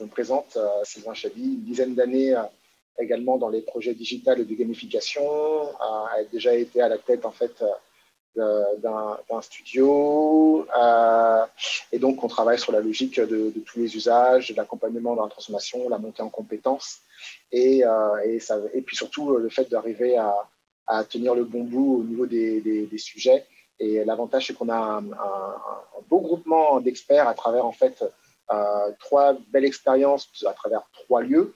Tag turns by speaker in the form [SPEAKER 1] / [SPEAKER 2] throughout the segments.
[SPEAKER 1] me présente, Sylvain Chaby, une dizaine d'années également dans les projets digitales et de gamification, a déjà été à la tête en fait d'un studio, et donc on travaille sur la logique de tous les usages, de l'accompagnement dans la transformation, la montée en compétences, et puis surtout le fait d'arriver à tenir le bon bout au niveau des sujets. Et l'avantage, c'est qu'on a un beau groupement d'experts à travers en fait 3 belles expériences à travers 3 lieux.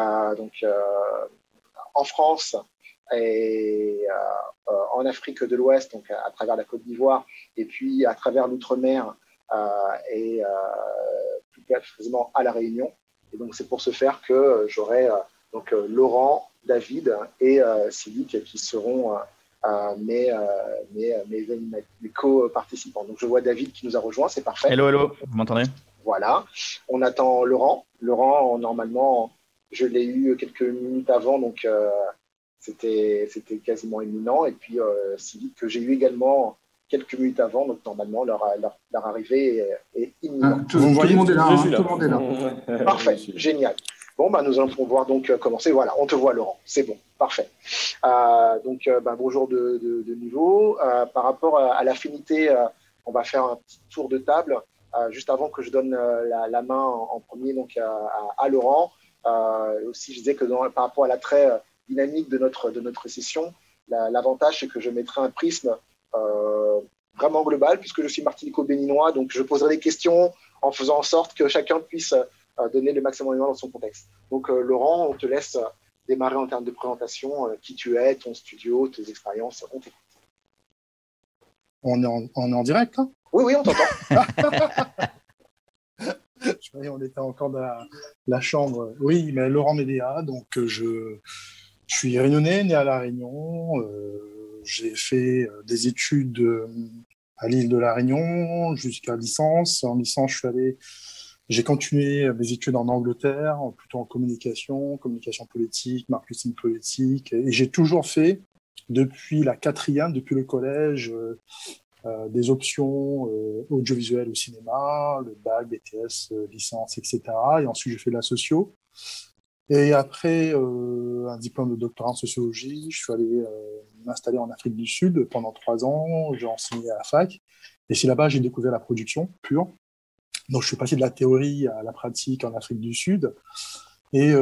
[SPEAKER 1] En France et en Afrique de l'Ouest, donc à travers la Côte d'Ivoire, et puis à travers l'outre-mer et plus précisément à La Réunion. Et donc c'est pour ce faire que j'aurai Laurent, David et Sylvie qui seront mes co-participants. Donc je vois David qui nous a rejoint, c'est parfait.
[SPEAKER 2] Hello, vous m'entendez?
[SPEAKER 1] Voilà. On attend Laurent. Laurent, normalement, je l'ai eu quelques minutes avant, donc c'était quasiment imminent. Et puis Sylvie, que j'ai eu également quelques minutes avant, donc normalement, leur arrivée est imminente.
[SPEAKER 3] Tout le monde est là. Tout le monde est là.
[SPEAKER 1] Parfait, génial. Bon, nous allons pouvoir donc commencer. Voilà, on te voit, Laurent. C'est bon, parfait. Bonjour de nouveau. Par rapport à l'affinité, on va faire un petit tour de table. Juste avant que je donne la main en premier donc à Laurent. Aussi, je disais que par rapport à l'attrait dynamique de notre session, l'avantage, c'est que je mettrai un prisme vraiment global, puisque je suis martinico-béninois, donc je poserai des questions en faisant en sorte que chacun puisse donner le maximum dans son contexte. Donc, Laurent, on te laisse démarrer en termes de présentation, qui tu es, ton studio, tes expériences, on t'écoute.
[SPEAKER 3] On est en direct, hein?
[SPEAKER 1] Oui, on t'entend.
[SPEAKER 3] Je croyais on était encore dans la chambre. Oui, mais Laurent Médéa, donc je suis réunionnais, né à La Réunion. J'ai fait des études à l'île de La Réunion jusqu'à licence. En licence, j'ai continué mes études en Angleterre, plutôt en communication politique, marketing politique. Et j'ai toujours fait, depuis la 4e, depuis le collège, des options audiovisuelles au cinéma, le bac, BTS, licence, etc. Et ensuite, j'ai fait de la socio. Et après un diplôme de doctorat en sociologie, je suis allé m'installer en Afrique du Sud pendant 3 ans. J'ai enseigné à la fac. Et c'est là-bas que j'ai découvert la production pure. Donc, je suis passé de la théorie à la pratique en Afrique du Sud. Et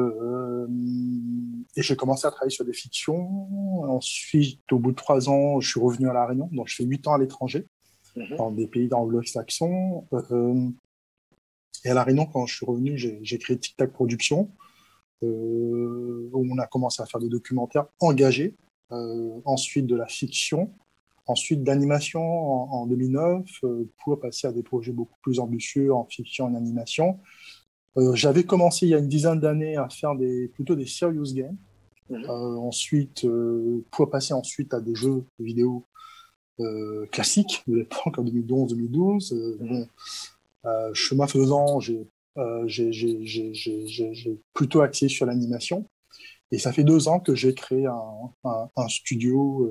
[SPEAKER 3] j'ai commencé à travailler sur des fictions. Ensuite, au bout de 3 ans, je suis revenu à La Réunion. Donc, je fais 8 ans à l'étranger, dans des pays anglo-saxons. Et à La Réunion, quand je suis revenu, j'ai créé Tic Tac Productions, où on a commencé à faire des documentaires engagés, ensuite de la fiction, ensuite d'animation en 2009, pour passer à des projets beaucoup plus ambitieux en fiction et en animation. J'avais commencé il y a une dizaine d'années à faire plutôt des serious games. Ensuite, pour passer ensuite à des jeux vidéo classiques de l'époque, en 2011-2012. Chemin faisant, j'ai plutôt axé sur l'animation. Et ça fait 2 ans que j'ai créé un studio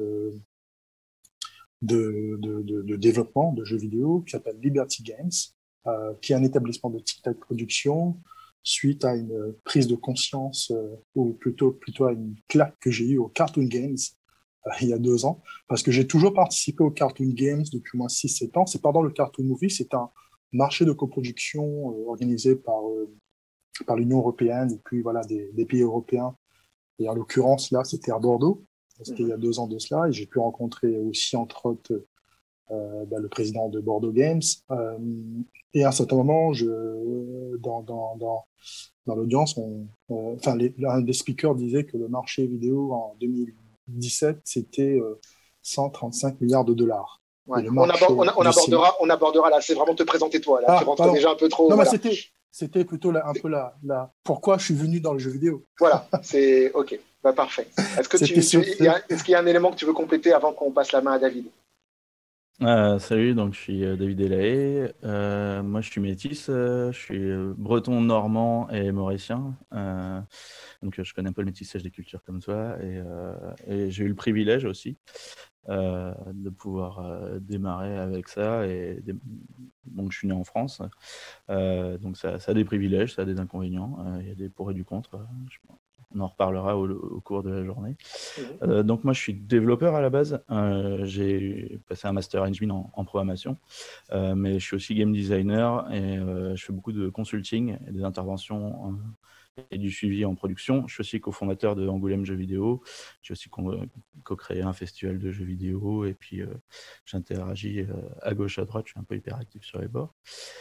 [SPEAKER 3] de développement de jeux vidéo qui s'appelle Liberty Games, qui est un établissement de Tic Tac Production, suite à une prise de conscience, ou plutôt à une claque que j'ai eue au Cartoon Games il y a 2 ans, parce que j'ai toujours participé au Cartoon Games depuis moins 6-7 ans. C'est pas dans le Cartoon Movie, c'est un marché de coproduction organisé par l'Union européenne et puis voilà des pays européens. Et en l'occurrence, là, c'était à Bordeaux. C'était il y a 2 ans de cela. Et j'ai pu rencontrer aussi, entre autres, le président de Bordeaux Games. Et à un certain moment, dans l'audience, un des speakers disait que le marché vidéo en 2017, c'était 135 milliards de dollars.
[SPEAKER 1] Ouais. On abordera là, c'est vraiment te présenter toi. Là, tu rentres déjà un peu trop.
[SPEAKER 3] Non, voilà. Mais c'était plutôt un peu pourquoi je suis venu dans le jeu vidéo.
[SPEAKER 1] Voilà, c'est OK. Parfait. Est-ce qu'il y a un élément que tu veux compléter avant qu'on passe la main à David?
[SPEAKER 2] Salut, donc je suis David Delahaye. Moi, je suis métis, je suis breton, normand et mauricien. Donc, je connais un peu le métissage des cultures comme toi. Et j'ai eu le privilège aussi de pouvoir démarrer avec ça et donc je suis né en France. Donc ça a des privilèges, ça a des inconvénients. Il y a des pour et du contre. On en reparlera au cours de la journée. Donc moi, je suis développeur à la base. J'ai passé un master engine en programmation, mais je suis aussi game designer et je fais beaucoup de consulting et des interventions et du suivi en production. Je suis aussi cofondateur de Angoulême Jeux Vidéo. J'ai aussi co-créé un festival de jeux vidéo et puis j'interagis à gauche, à droite. Je suis un peu hyperactif sur les bords.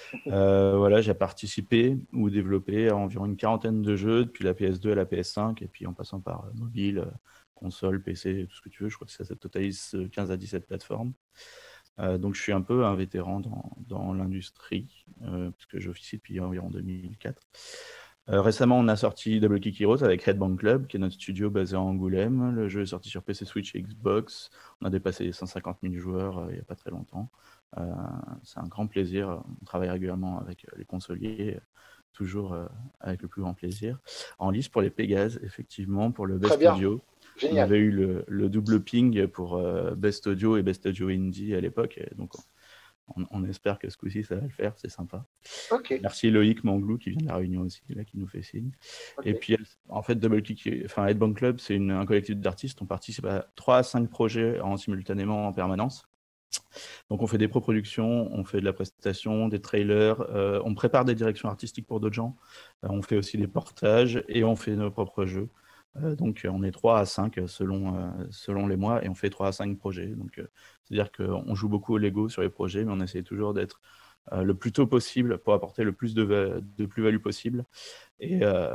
[SPEAKER 2] Voilà, j'ai participé ou développé à environ une quarantaine de jeux depuis la PS2 à la PS5 et puis en passant par mobile, console, PC, tout ce que tu veux. Je crois que ça totalise 15 à 17 plateformes. Donc je suis un peu un vétéran dans l'industrie puisque j'officie depuis environ 2004. Récemment, on a sorti Double Kick Heroes avec Red Bank Club, qui est notre studio basé à Angoulême. Le jeu est sorti sur PC, Switch et Xbox. On a dépassé les 150 000 joueurs il n'y a pas très longtemps. C'est un grand plaisir. On travaille régulièrement avec les consoliers, toujours avec le plus grand plaisir. En lice pour les Pégases, effectivement, pour le Best Audio.
[SPEAKER 1] Génial.
[SPEAKER 2] On avait eu le double ping pour Best Audio et Best Audio Indie à l'époque. Donc, on espère que ce coup-ci, ça va le faire. C'est sympa.
[SPEAKER 1] Okay.
[SPEAKER 2] Merci Loïc Manglou qui vient de La Réunion aussi, là, qui nous fait signe. Okay. Et puis, en fait, Double Kick, Headbang Club, c'est un collectif d'artistes. On participe à 3 à 5 projets simultanément en permanence. Donc, on fait des pro-productions, on fait de la prestation, des trailers, on prépare des directions artistiques pour d'autres gens. On fait aussi des portages et on fait nos propres jeux. Donc, on est 3 à 5 selon les mois et on fait 3 à 5 projets. Donc, c'est-à-dire qu'on joue beaucoup au Lego sur les projets, mais on essaie toujours d'être le plus tôt possible pour apporter le plus de plus-value possible. Et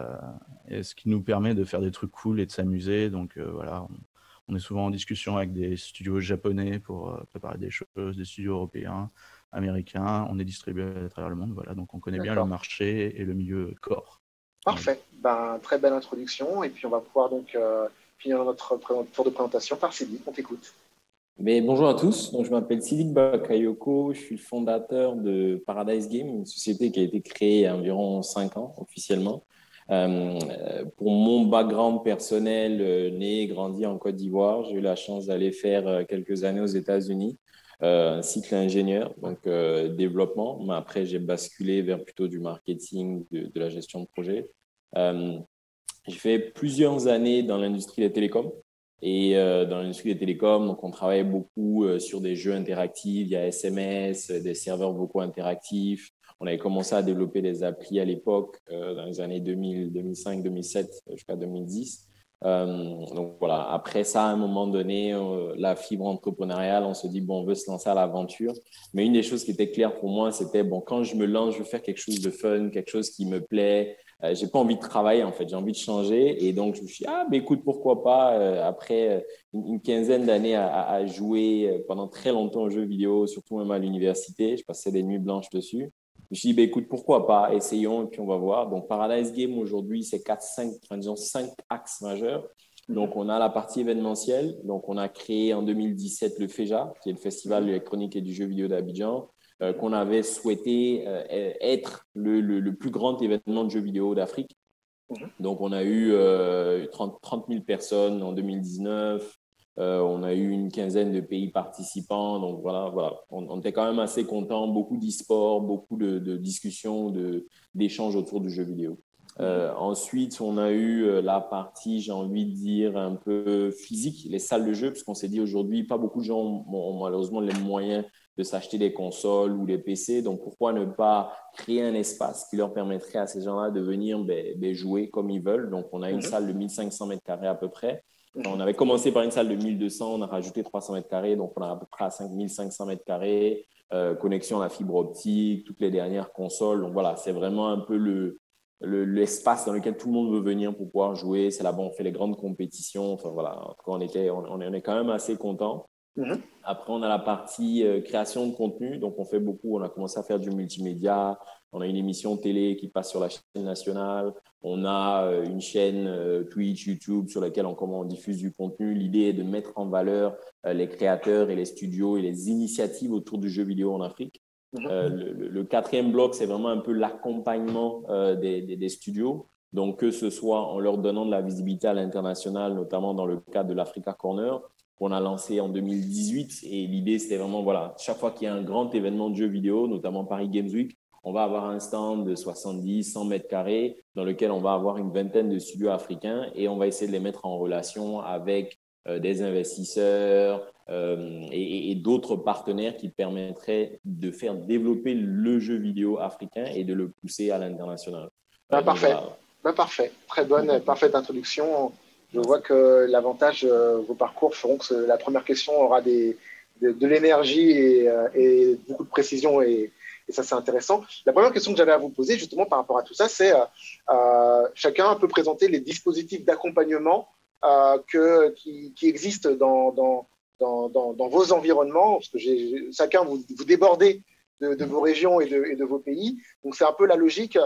[SPEAKER 2] ce qui nous permet de faire des trucs cool et de s'amuser. Donc, voilà, on est souvent en discussion avec des studios japonais pour préparer des choses, des studios européens, américains. On est distribué à travers le monde. Voilà, donc on connaît bien le marché et le milieu core.
[SPEAKER 1] Parfait. Ben, très belle introduction. Et puis, on va pouvoir donc finir notre tour de présentation par Sidic. On t'écoute.
[SPEAKER 4] Mais bonjour à tous. Donc, je m'appelle Sidic Bakayoko. Je suis le fondateur de Paradise Game, une société qui a été créée il y a environ 5 ans officiellement. Pour mon background personnel, né et grandi en Côte d'Ivoire, j'ai eu la chance d'aller faire quelques années aux États-Unis. Un cycle ingénieur, donc développement, mais après j'ai basculé vers plutôt du marketing, de la gestion de projet. J'ai fait plusieurs années dans l'industrie des télécoms et dans l'industrie des télécoms, donc on travaillait beaucoup sur des jeux interactifs via SMS, des serveurs vocaux interactifs. On avait commencé à développer des applis à l'époque dans les années 2000, 2005, 2007 jusqu'à 2010. Donc voilà, après ça, à un moment donné, la fibre entrepreneuriale, on se dit, bon, on veut se lancer à l'aventure. Mais une des choses qui était claire pour moi, c'était, bon, quand je me lance, je veux faire quelque chose de fun, quelque chose qui me plaît. J'ai pas envie de travailler, en fait, j'ai envie de changer. Et donc, je me suis dit, ah, ben écoute, pourquoi pas, après une quinzaine d'années à jouer pendant très longtemps aux jeux vidéo, surtout même à l'université, je passais des nuits blanches dessus. Je me suis dit, bah, écoute, pourquoi pas, essayons et puis on va voir. Donc, Paradise Game, aujourd'hui, c'est 5 axes majeurs. Donc, on a la partie événementielle. Donc, on a créé en 2017 le FEJA, qui est le Festival d'électronique et du jeu vidéo d'Abidjan, qu'on avait souhaité être le plus grand événement de jeux vidéo d'Afrique. Donc, on a eu 30 000 personnes en 2019. On a eu une quinzaine de pays participants. Donc, voilà. On était quand même assez contents. Beaucoup d'e-sport, beaucoup de discussions, d'échanges autour du jeu vidéo. Ensuite, on a eu la partie, j'ai envie de dire, un peu physique, les salles de jeu, parce qu'on s'est dit aujourd'hui, pas beaucoup de gens ont malheureusement les moyens de s'acheter des consoles ou des PC. Donc, pourquoi ne pas créer un espace qui leur permettrait à ces gens-là de venir jouer comme ils veulent. Donc, on a une salle de 1500 mètres carrés à peu près. On avait commencé par une salle de 1200, on a rajouté 300 mètres carrés, donc on a à peu près à 5500 mètres carrés, connexion à la fibre optique, toutes les dernières consoles. Donc voilà, c'est vraiment un peu l'espace dans lequel tout le monde veut venir pour pouvoir jouer. C'est là-bas on fait les grandes compétitions. Enfin voilà, en tout cas, on est quand même assez contents. Après, on a la partie création de contenu. Donc, on fait beaucoup. On a commencé à faire du multimédia. On a une émission télé qui passe sur la chaîne nationale. On a une chaîne Twitch, YouTube sur laquelle on diffuse du contenu. L'idée est de mettre en valeur les créateurs et les studios et les initiatives autour du jeu vidéo en Afrique. Le quatrième bloc, c'est vraiment un peu l'accompagnement des studios. Donc, que ce soit en leur donnant de la visibilité à l'international, notamment dans le cadre de l'Africa Corner, qu'on a lancé en 2018. Et l'idée, c'était vraiment, voilà, chaque fois qu'il y a un grand événement de jeux vidéo, notamment Paris Games Week, on va avoir un stand de 70, 100 mètres carrés dans lequel on va avoir une vingtaine de studios africains et on va essayer de les mettre en relation avec des investisseurs et d'autres partenaires qui permettraient de faire développer le jeu vidéo africain et de le pousser à l'international.
[SPEAKER 1] Parfait. Voilà. Parfait. Très bonne, parfaite introduction. Je vois que l'avantage, vos parcours feront que la première question aura de l'énergie et beaucoup de précision et ça, c'est intéressant. La première question que j'avais à vous poser, justement, par rapport à tout ça, c'est chacun peut présenter les dispositifs d'accompagnement qui existent dans vos environnements, parce que chacun, vous débordez de vos régions et de vos pays. Donc, c'est un peu la logique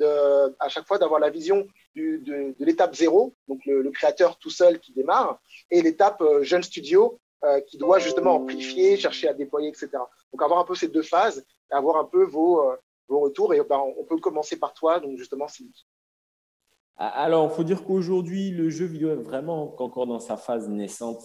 [SPEAKER 1] à chaque fois d'avoir la vision de l'étape 0, donc le créateur tout seul qui démarre, et l'étape jeune studio qui doit justement amplifier, chercher à déployer, etc. Donc, avoir un peu ces deux phases, et avoir un peu vos retours. Et on peut commencer par toi, donc justement, Sylvie.
[SPEAKER 4] Alors, il faut dire qu'aujourd'hui, le jeu vidéo est vraiment encore dans sa phase naissante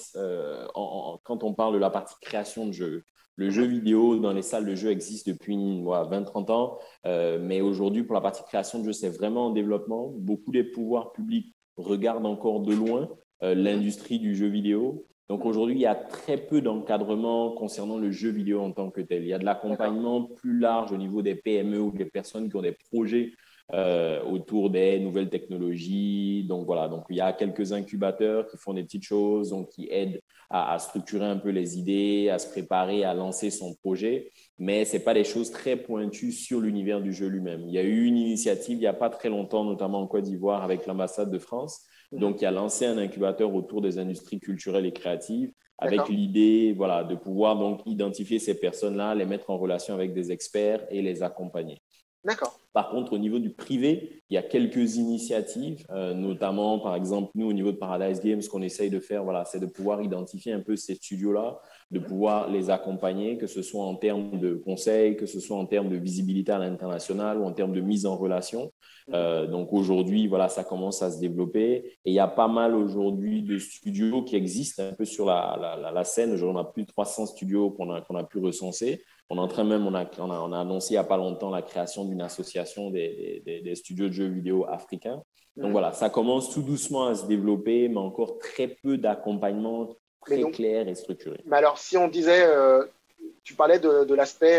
[SPEAKER 4] quand on parle de la partie création de jeux. Le jeu vidéo dans les salles de jeu existe depuis 20-30 ans, mais aujourd'hui, pour la partie création de jeux, c'est vraiment en développement. Beaucoup des pouvoirs publics regardent encore de loin l'industrie du jeu vidéo. Donc aujourd'hui, il y a très peu d'encadrement concernant le jeu vidéo en tant que tel. Il y a de l'accompagnement plus large au niveau des PME ou des personnes qui ont des projets autour des nouvelles technologies. Donc voilà, donc il y a quelques incubateurs qui font des petites choses, donc qui aident à structurer un peu les idées, à se préparer à lancer son projet. Mais ce n'est pas des choses très pointues sur l'univers du jeu lui-même. Il y a eu une initiative il n'y a pas très longtemps, notamment en Côte d'Ivoire avec l'ambassade de France, donc qui a lancé un incubateur autour des industries culturelles et créatives avec l'idée de pouvoir donc identifier ces personnes-là, les mettre en relation avec des experts et les accompagner.
[SPEAKER 1] D'accord.
[SPEAKER 4] Par contre, au niveau du privé, il y a quelques initiatives, notamment, par exemple, nous, au niveau de Paradise Games, ce qu'on essaye de faire, c'est de pouvoir identifier un peu ces studios-là, de pouvoir les accompagner, que ce soit en termes de conseils, que ce soit en termes de visibilité à l'international ou en termes de mise en relation. Donc aujourd'hui, ça commence à se développer et il y a pas mal aujourd'hui de studios qui existent un peu sur la scène. Aujourd'hui, on a plus de 300 studios qu'on a pu recenser. On est en train même, on a annoncé il n'y a pas longtemps la création d'une association des studios de jeux vidéo africains. Donc voilà, ça commence tout doucement à se développer, mais encore très peu d'accompagnement très clair et structuré.
[SPEAKER 1] Mais alors, si on disait, tu parlais de l'aspect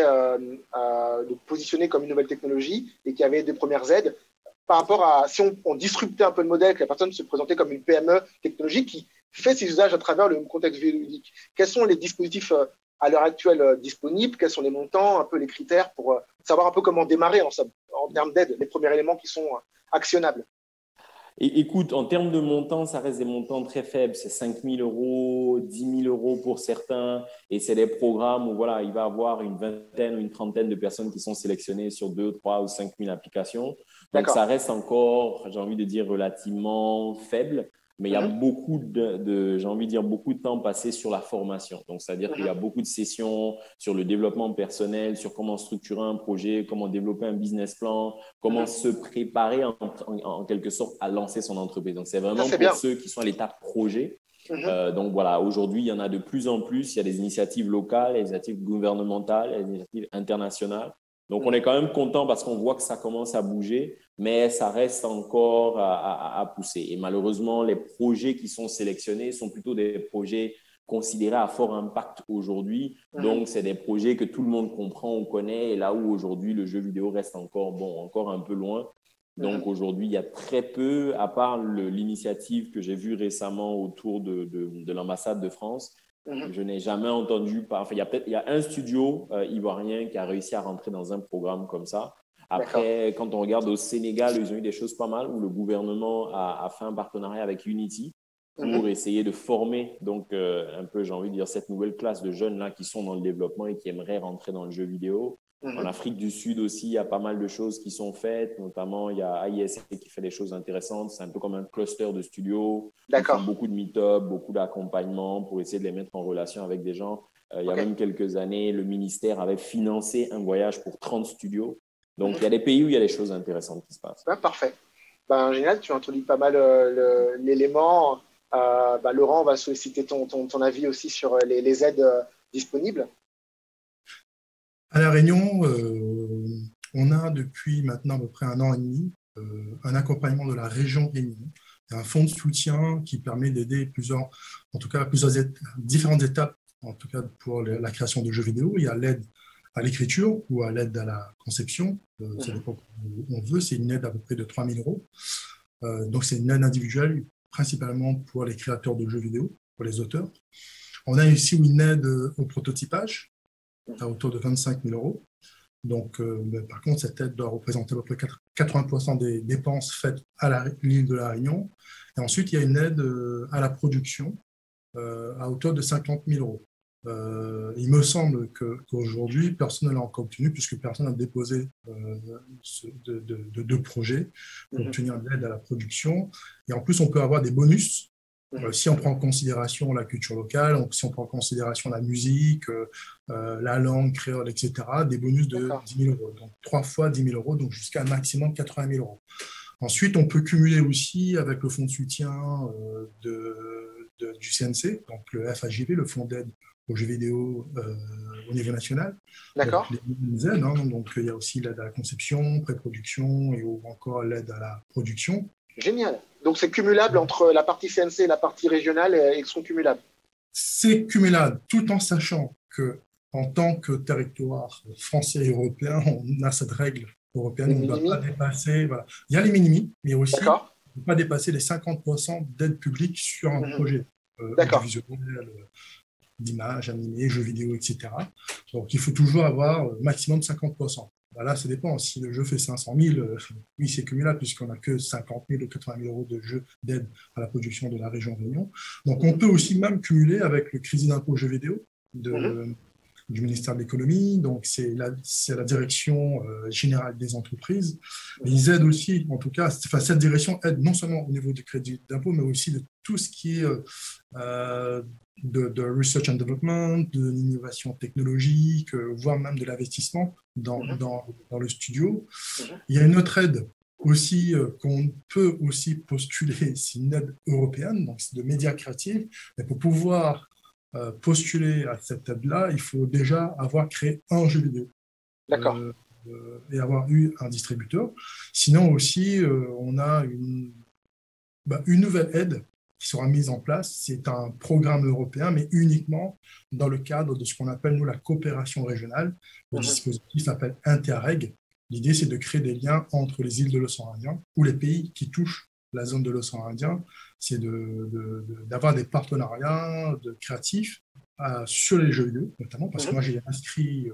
[SPEAKER 1] de positionner comme une nouvelle technologie et qu'il y avait des premières aides, par rapport à si on disruptait un peu le modèle, que la personne se présentait comme une PME technologique qui fait ses usages à travers le contexte vidéoludique, quels sont les dispositifs à l'heure actuelle disponibles, quels sont les montants, un peu les critères pour savoir un peu comment démarrer en termes d'aide, les premiers éléments qui sont actionnables?
[SPEAKER 4] Et écoute, en termes de montants, ça reste des montants très faibles. C'est 5 000 euros, 10 000 euros pour certains. Et c'est des programmes où il va y avoir une vingtaine ou une trentaine de personnes qui sont sélectionnées sur 2, 3 ou 5 000 applications. Donc, ça reste encore, j'ai envie de dire, relativement faible. Mais il y a beaucoup j'ai envie de dire, beaucoup de temps passé sur la formation. Donc, c'est-à-dire qu'il y a beaucoup de sessions sur le développement personnel, sur comment structurer un projet, comment développer un business plan, comment se préparer en quelque sorte à lancer son entreprise. Donc, c'est vraiment pour ceux qui sont à l'étape projet. Donc, voilà, aujourd'hui, il y en a de plus en plus. Il y a des initiatives locales, des initiatives gouvernementales, des initiatives internationales. Donc, on est quand même content parce qu'on voit que ça commence à bouger, mais ça reste encore à pousser. Et malheureusement, les projets qui sont sélectionnés sont plutôt des projets considérés à fort impact aujourd'hui. Donc, c'est des projets que tout le monde comprend, on connaît, et là où aujourd'hui, le jeu vidéo reste encore un peu loin. Donc, aujourd'hui, il y a très peu, à part l'initiative que j'ai vue récemment autour de l'ambassade de France. Je n'ai jamais entendu, il y a un studio ivoirien qui a réussi à rentrer dans un programme comme ça. Après, quand on regarde au Sénégal, ils ont eu des choses pas mal où le gouvernement a fait un partenariat avec Unity pour essayer de former donc un peu, j'ai envie de dire, cette nouvelle classe de jeunes là qui sont dans le développement et qui aimeraient rentrer dans le jeu vidéo. En Afrique du Sud aussi, il y a pas mal de choses qui sont faites, notamment il y a AISC qui fait des choses intéressantes. C'est un peu comme un cluster de studios. Ils font beaucoup de meet-up, beaucoup d'accompagnement pour essayer de les mettre en relation avec des gens. Il y a même quelques années, le ministère avait financé un voyage pour 30 studios. Donc, il y a des pays où il y a des choses intéressantes qui se passent.
[SPEAKER 1] Parfait. Génial, tu introduis pas mal l'élément. Laurent va solliciter ton avis aussi sur les aides disponibles.
[SPEAKER 3] À La Réunion, on a depuis maintenant à peu près 1 an et demi un accompagnement de la région Réunion. Il y a un fonds de soutien qui permet d'aider différentes étapes, en tout cas pour la création de jeux vidéo. Il y a l'aide à l'écriture ou à l'aide à la conception. Ça dépend où on veut. C'est une aide à peu près de 3 000 euros. Donc, c'est une aide individuelle, principalement pour les créateurs de jeux vidéo, pour les auteurs. On a aussi une aide au prototypage à hauteur de 25 000 euros. Donc, par contre, cette aide doit représenter à peu près 80% des dépenses faites à l'île de La Réunion. Et ensuite, il y a une aide à la production à hauteur de 50 000 euros. Il me semble qu'aujourd'hui, personne ne l'a encore obtenu puisque personne n'a déposé de projet pour obtenir de l'aide à la production. Et en plus, on peut avoir des bonus si on prend en considération la culture locale, si on prend en considération la musique, la langue créole, etc., des bonus de 10 000 euros. Donc, 3 fois 10 000 euros, donc jusqu'à un maximum de 80 000 euros. Ensuite, on peut cumuler aussi avec le fonds de soutien du CNC, donc le FAJV, le fonds d'aide aux jeux vidéo au niveau national.
[SPEAKER 1] D'accord.
[SPEAKER 3] Donc, les aides, donc il y a aussi l'aide à la conception, pré-production et encore l'aide à la production.
[SPEAKER 1] Génial. Donc, c'est cumulable entre la partie CNC et la partie régionale, et ils sont cumulables.
[SPEAKER 3] C'est cumulable, tout en sachant qu'en tant que territoire français et européen, on a cette règle européenne, on ne doit pas dépasser. Voilà. Il y a les minimis, mais aussi on ne peut pas dépasser les 50% d'aide publique sur un projet audiovisuel, d'images, animés, jeux vidéo, etc. Donc, il faut toujours avoir maximum 50%. Là, ça dépend. Si le jeu fait 500 000, oui, c'est cumulable puisqu'on n'a que 50 000 ou 80 000 euros de jeux d'aide à la production de la région Réunion. Donc, on peut aussi même cumuler avec le crédit d'impôt jeux vidéo du ministère de l'économie. Donc, c'est la direction générale des entreprises. Et ils aident aussi, en tout cas, cette direction aide non seulement au niveau du crédit d'impôt, mais aussi de tout ce qui est de research and development, de l'innovation technologique, voire même de l'investissement dans le studio. Il y a une autre aide aussi qu'on peut aussi postuler, c'est une aide européenne, donc c'est de médias créatifs. Mais pour pouvoir postuler à cette aide-là, il faut déjà avoir créé un jeu vidéo.
[SPEAKER 1] D'accord.
[SPEAKER 3] Et avoir eu un distributeur. Sinon aussi, on a une nouvelle aide qui sera mise en place. C'est un programme européen, mais uniquement dans le cadre de ce qu'on appelle, nous, la coopération régionale. Le dispositif s'appelle Interreg. L'idée, c'est de créer des liens entre les îles de l'océan Indien ou les pays qui touchent la zone de l'océan Indien. C'est d'avoir des partenariats créatifs sur les jeux vidéo, notamment parce que moi, j'ai inscrit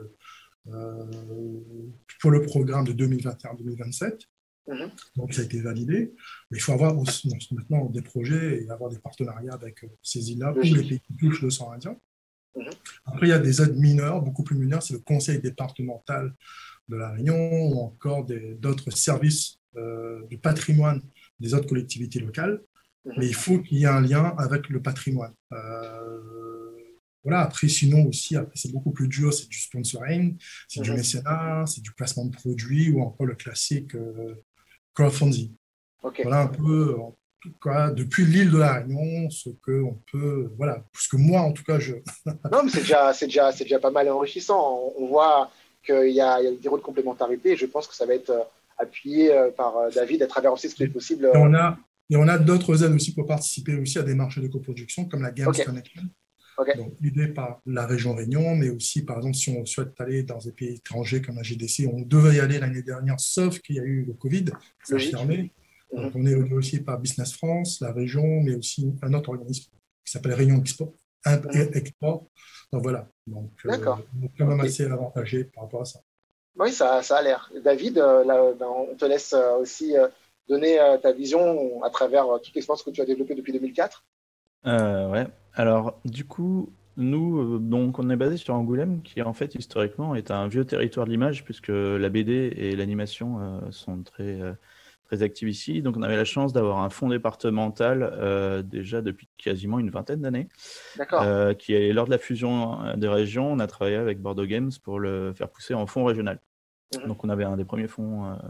[SPEAKER 3] pour le programme de 2021-2027. Donc, ça a été validé. Mais il faut avoir aussi, maintenant des projets et avoir des partenariats avec ces îles-là ou les pays qui touchent l'océan Indien. Après, il y a des aides mineures, beaucoup plus mineures. C'est le conseil départemental de La Réunion ou encore d'autres services du patrimoine des autres collectivités locales. Mais il faut qu'il y ait un lien avec le patrimoine. Voilà, après, sinon aussi, c'est beaucoup plus dur, c'est du sponsoring, c'est du mécénat, c'est du placement de produits ou encore le classique crowdfunding. Voilà un peu, en tout cas, depuis l'île de La Réunion, ce qu'on peut, voilà, parce que moi, en tout cas,
[SPEAKER 1] Non, mais c'est déjà pas mal enrichissant. On voit qu'il y a des rôles de complémentarité et je pense que ça va être appuyé par David à travers aussi ce qui est possible.
[SPEAKER 3] Et on a d'autres aides aussi pour participer aussi à des marchés de coproduction comme la Games Connection. Donc, aidé par la région Réunion, mais aussi, par exemple, si on souhaite aller dans des pays étrangers comme la GDC, on devait y aller l'année dernière, sauf qu'il y a eu le Covid, ça a fermé. Donc, on est aidé aussi par Business France, la région, mais aussi un autre organisme qui s'appelle Réunion Export. Donc, voilà. Donc, on est quand même assez avantagé par rapport à ça.
[SPEAKER 1] Oui, ça a l'air. David, on te laisse aussi donner ta vision à travers toute l'expérience que tu as développée depuis 2004.
[SPEAKER 2] Ouais. Alors, du coup, nous, donc, on est basé sur Angoulême, qui en fait, historiquement, est un vieux territoire de l'image, puisque la BD et l'animation sont très, très actives ici. Donc, on avait la chance d'avoir un fonds départemental déjà depuis quasiment une vingtaine d'années.
[SPEAKER 1] D'accord.
[SPEAKER 2] Qui est, lors de la fusion des régions, on a travaillé avec Bordeaux Games pour le faire pousser en fonds régional. Donc, on avait un des premiers fonds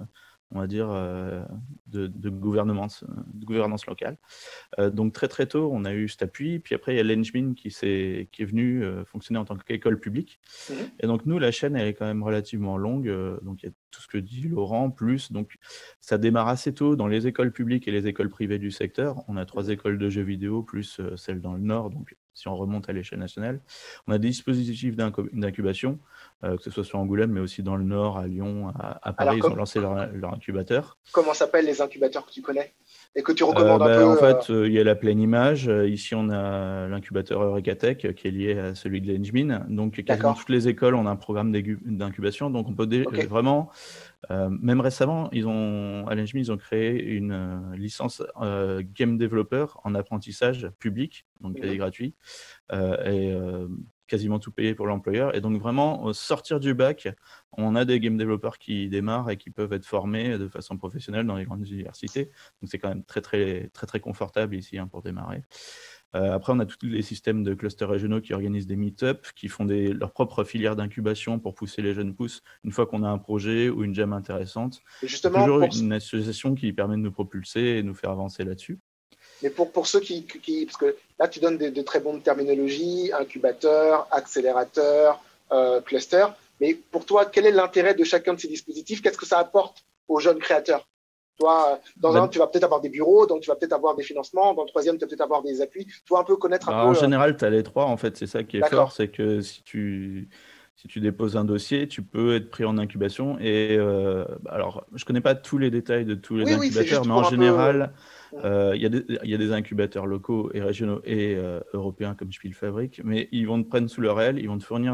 [SPEAKER 2] on va dire, de gouvernance locale. Donc très très tôt, on a eu cet appui. Puis après, il y a l'Engmin qui est venu fonctionner en tant qu'école publique. Et donc nous, la chaîne, elle est quand même relativement longue. Donc il y a tout ce que dit Laurent, plus. Donc ça démarre assez tôt dans les écoles publiques et les écoles privées du secteur. On a 3 écoles de jeux vidéo, plus celle dans le Nord. Donc si on remonte à l'échelle nationale, on a des dispositifs d'incubation, que ce soit sur Angoulême, mais aussi dans le Nord, à Lyon, à Paris. Ils ont lancé leur incubateur.
[SPEAKER 1] Comment s'appellent les incubateurs que tu connais et que tu recommandes un peu?
[SPEAKER 2] En fait, il y a la Pleine Image. Ici, on a l'incubateur Eurekatech qui est lié à celui de l'Engmin. Donc, quasiment toutes les écoles ont un programme d'incubation. Donc, on peut vraiment, même récemment, à l'Engmin, ils ont créé une licence Game Developer en apprentissage public, donc elle est gratuite, et quasiment tout payé pour l'employeur. Et donc, vraiment, au sortir du bac, on a des game developers qui démarrent et qui peuvent être formés de façon professionnelle dans les grandes universités. Donc, c'est quand même très, très, très, très confortable ici pour démarrer. Après, on a tous les systèmes de clusters régionaux qui organisent des meet-up, qui font leurs propres filières d'incubation pour pousser les jeunes pousses une fois qu'on a un projet ou une jam intéressante. Et justement, toujours une association qui permet de nous propulser et de nous faire avancer là-dessus.
[SPEAKER 1] Mais pour ceux qui parce que là, tu donnes de très bonnes terminologies, incubateur, accélérateur, cluster. Mais pour toi, quel est l'intérêt de chacun de ces dispositifs? Qu'est-ce que ça apporte aux jeunes créateurs? Toi, dans un, tu vas peut-être avoir des bureaux, donc tu vas peut-être avoir des financements. Dans le troisième, tu vas peut-être avoir des appuis. Tu vas un peu connaître un peu.
[SPEAKER 2] En général, tu as les 3, en fait. C'est ça qui est fort, c'est que si tu déposes un dossier, tu peux être pris en incubation. Et alors, je ne connais pas tous les détails de tous les incubateurs, mais en général, il y a des incubateurs locaux et régionaux et européens comme Spielfabrik, mais ils vont te prendre sous leur aile, ils vont te fournir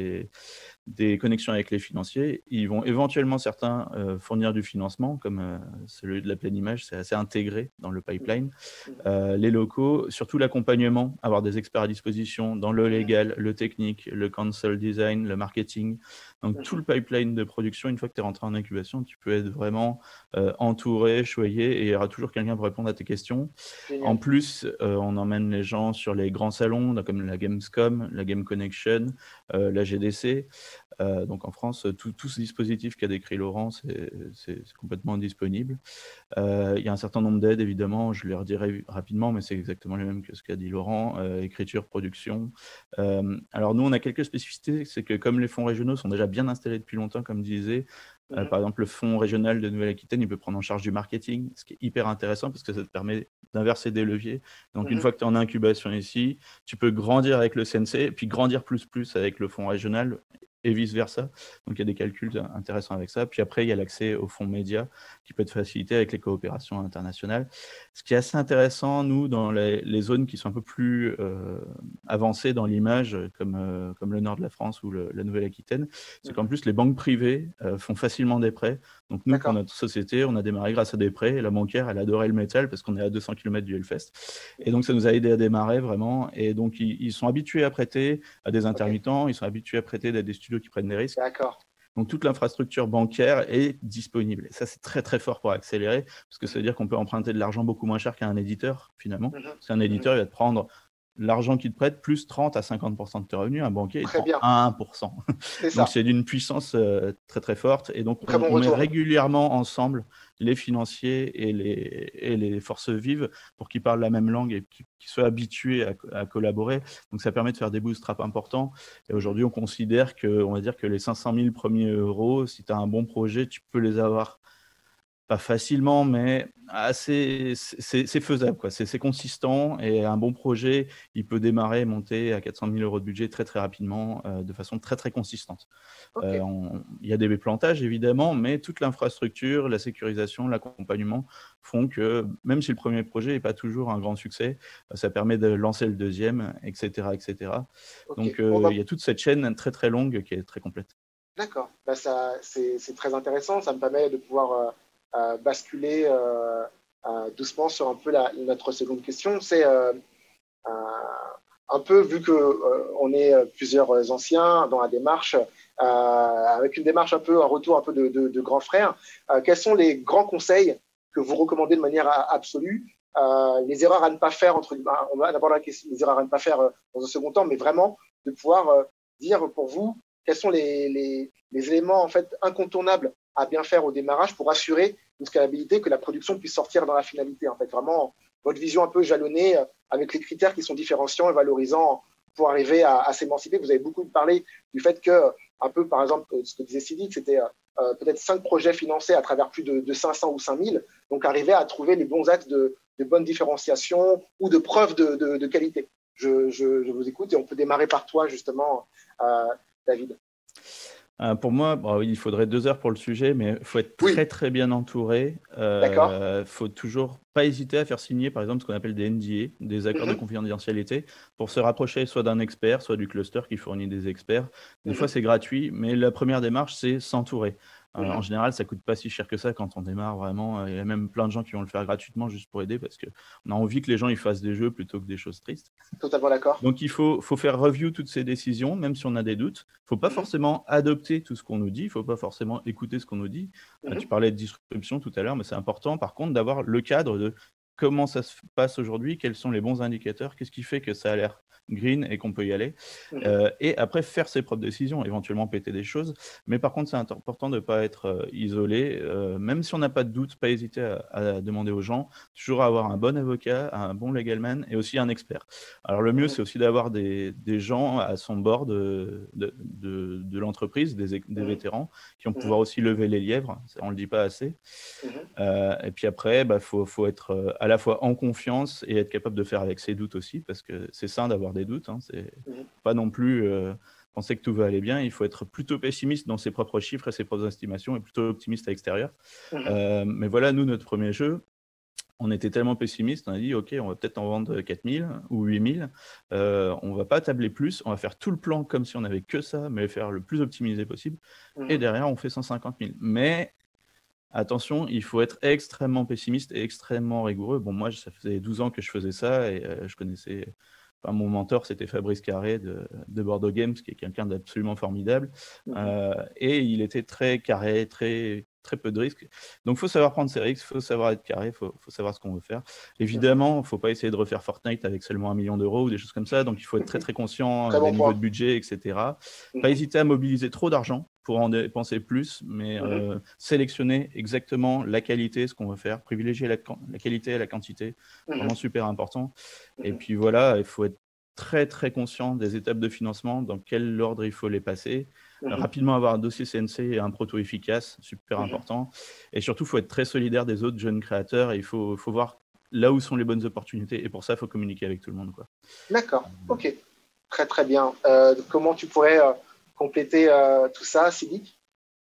[SPEAKER 2] des connexions avec les financiers. Ils vont éventuellement, certains, fournir du financement, comme celui de la Pleine Image, c'est assez intégré dans le pipeline. Les locaux, surtout l'accompagnement, avoir des experts à disposition dans le légal, le technique, le counsel design, le marketing. Donc, tout le pipeline de production, une fois que tu es rentré en incubation, tu peux être vraiment entouré, choyé, et il y aura toujours quelqu'un pour répondre à tes questions. En plus, on emmène les gens sur les grands salons, comme la Gamescom, la Game Connection, la GDC. Donc en France, tout ce dispositif qu'a décrit Laurent, c'est complètement disponible. Il y a un certain nombre d'aides, évidemment, je les redirai rapidement, mais c'est exactement le même que ce qu'a dit Laurent, écriture, production. Alors nous, on a quelques spécificités, c'est que comme les fonds régionaux sont déjà bien installés depuis longtemps, comme disait, par exemple, le fonds régional de Nouvelle-Aquitaine, il peut prendre en charge du marketing, ce qui est hyper intéressant parce que ça te permet d'inverser des leviers. Donc, une fois que tu es en incubation ici, tu peux grandir avec le CNC, puis grandir plus avec le fonds régional et vice-versa. Donc, il y a des calculs intéressants avec ça. Puis après, il y a l'accès aux fonds médias qui peut être facilité avec les coopérations internationales. Ce qui est assez intéressant, nous, dans les zones qui sont un peu plus avancées dans l'image, comme le nord de la France ou la Nouvelle-Aquitaine, c'est qu'en plus, les banques privées font facilement des prêts. Donc, nous, pour notre société, on a démarré grâce à des prêts. Et la banquière, elle adorait le métal parce qu'on est à 200 km du Hellfest. Et donc, ça nous a aidé à démarrer vraiment. Et donc, ils sont habitués à prêter à des intermittents. Ils sont habitués à prêter à des studios qui prennent des risques. Donc, toute l'infrastructure bancaire est disponible. Et ça, c'est très, très fort pour accélérer parce que ça veut dire qu'on peut emprunter de l'argent beaucoup moins cher qu'un éditeur, finalement. Parce qu'un éditeur, il va te prendre l'argent qu'il te prête plus 30 à 50% de tes revenus. Un banquier, il te prend à 1%. Donc, c'est d'une puissance très, très forte. Et donc, on met régulièrement ensemble les financiers et les forces vives pour qu'ils parlent la même langue et qu'ils soient habitués à collaborer. Donc, ça permet de faire des bootstraps importants. Et aujourd'hui, on considère on va dire que les 500 000 premiers euros, si tu as un bon projet, tu peux les avoir pas facilement, mais c'est faisable, quoi. C'est consistant et un bon projet, il peut démarrer et monter à 400 000 euros de budget très, très rapidement, de façon très, très consistante. Il y a des plantages, évidemment, mais toute l'infrastructure, la sécurisation, l'accompagnement font que, même si le premier projet n'est pas toujours un grand succès, ça permet de lancer le deuxième, etc. etc. Donc, il y a toute cette chaîne très, très longue qui est très complète.
[SPEAKER 1] D'accord. C'est très intéressant. Ça me permet de pouvoir basculer doucement sur un peu notre seconde question. C'est un peu, vu qu'on est plusieurs anciens dans la démarche, avec une démarche un retour un peu de grands frères, quels sont les grands conseils que vous recommandez de manière absolue, les erreurs à ne pas faire, on va d'abord la question, les erreurs à ne pas faire dans un second temps, mais vraiment de pouvoir dire pour vous, quels sont les éléments en fait incontournables à bien faire au démarrage pour assurer une scalabilité, que la production puisse sortir dans la finalité. En fait, vraiment, votre vision un peu jalonnée avec les critères qui sont différenciants et valorisants pour arriver à s'émanciper. Vous avez beaucoup parlé du fait que, un peu par exemple, ce que disait Sidi, c'était peut-être 5 projets financés à travers plus de 500 ou 5000, donc arriver à trouver les bons axes de bonne différenciation ou de preuve de qualité. Je vous écoute et on peut démarrer par toi, justement, David.
[SPEAKER 2] Pour moi, oui, il faudrait 2 heures pour le sujet, mais il faut être très, très bien entouré.
[SPEAKER 1] D'accord.
[SPEAKER 2] Faut toujours pas hésiter à faire signer, par exemple, ce qu'on appelle des NDA, des accords de confidentialité, pour se rapprocher soit d'un expert, soit du cluster qui fournit des experts. Des fois, c'est gratuit, mais la première démarche, c'est s'entourer. En général, ça coûte pas si cher que ça quand on démarre, vraiment. Il y a même plein de gens qui vont le faire gratuitement juste pour aider, parce qu'on a envie que les gens ils fassent des jeux plutôt que des choses tristes.
[SPEAKER 1] Totalement d'accord.
[SPEAKER 2] Donc, il faut faire review toutes ces décisions, même si on a des doutes. Il ne faut pas forcément adopter tout ce qu'on nous dit. Il ne faut pas forcément écouter ce qu'on nous dit. Tu parlais de disruption tout à l'heure, mais c'est important, par contre, d'avoir le cadre de comment ça se passe aujourd'hui, quels sont les bons indicateurs, qu'est-ce qui fait que ça a l'air green et qu'on peut y aller. Et après, faire ses propres décisions, éventuellement péter des choses. Mais par contre, c'est important de ne pas être isolé. Même si on n'a pas de doute, pas hésiter à demander aux gens, toujours avoir un bon avocat, un bon legalman et aussi un expert. Alors le mieux, c'est aussi d'avoir des gens à son bord de l'entreprise, des vétérans, qui vont pouvoir aussi lever les lièvres. On ne le dit pas assez. Et puis après, faut être à la fois en confiance et être capable de faire avec ses doutes aussi, parce que c'est sain d'avoir des doutes. C'est pas non plus penser que tout va aller bien. Il faut être plutôt pessimiste dans ses propres chiffres et ses propres estimations et plutôt optimiste à l'extérieur. Mais voilà, nous, notre premier jeu, on était tellement pessimiste, on a dit, OK, on va peut-être en vendre 4000 ou 8000. On va pas tabler plus, on va faire tout le plan comme si on n'avait que ça, mais faire le plus optimisé possible. Et derrière, on fait 150 000. Mais attention, il faut être extrêmement pessimiste et extrêmement rigoureux. Bon, moi, ça faisait 12 ans que je faisais ça et je connaissais... Enfin, mon mentor, c'était Fabrice Carré de Bordeaux Games, qui est quelqu'un d'absolument formidable. Et il était très carré, très peu de risques. Donc, il faut savoir prendre ses risques, il faut savoir être carré, il faut savoir ce qu'on veut faire. Évidemment, il ne faut pas essayer de refaire Fortnite avec seulement 1 million d'euros ou des choses comme ça. Donc, il faut être très, très conscient des niveaux de budget, etc. Pas hésiter à mobiliser trop d'argent pour en dépenser plus, mais sélectionner exactement la qualité, ce qu'on veut faire, privilégier la qualité et la quantité, vraiment super important. Et puis voilà, il faut être très très conscient des étapes de financement, dans quel ordre il faut les passer. Rapidement avoir un dossier CNC et un proto efficace, super important. Et surtout, il faut être très solidaire des autres jeunes créateurs et il faut voir là où sont les bonnes opportunités. Et pour ça, il faut communiquer avec tout le monde, quoi.
[SPEAKER 1] D'accord, ok. Très très bien. Comment tu pourrais compléter tout ça, Sidi?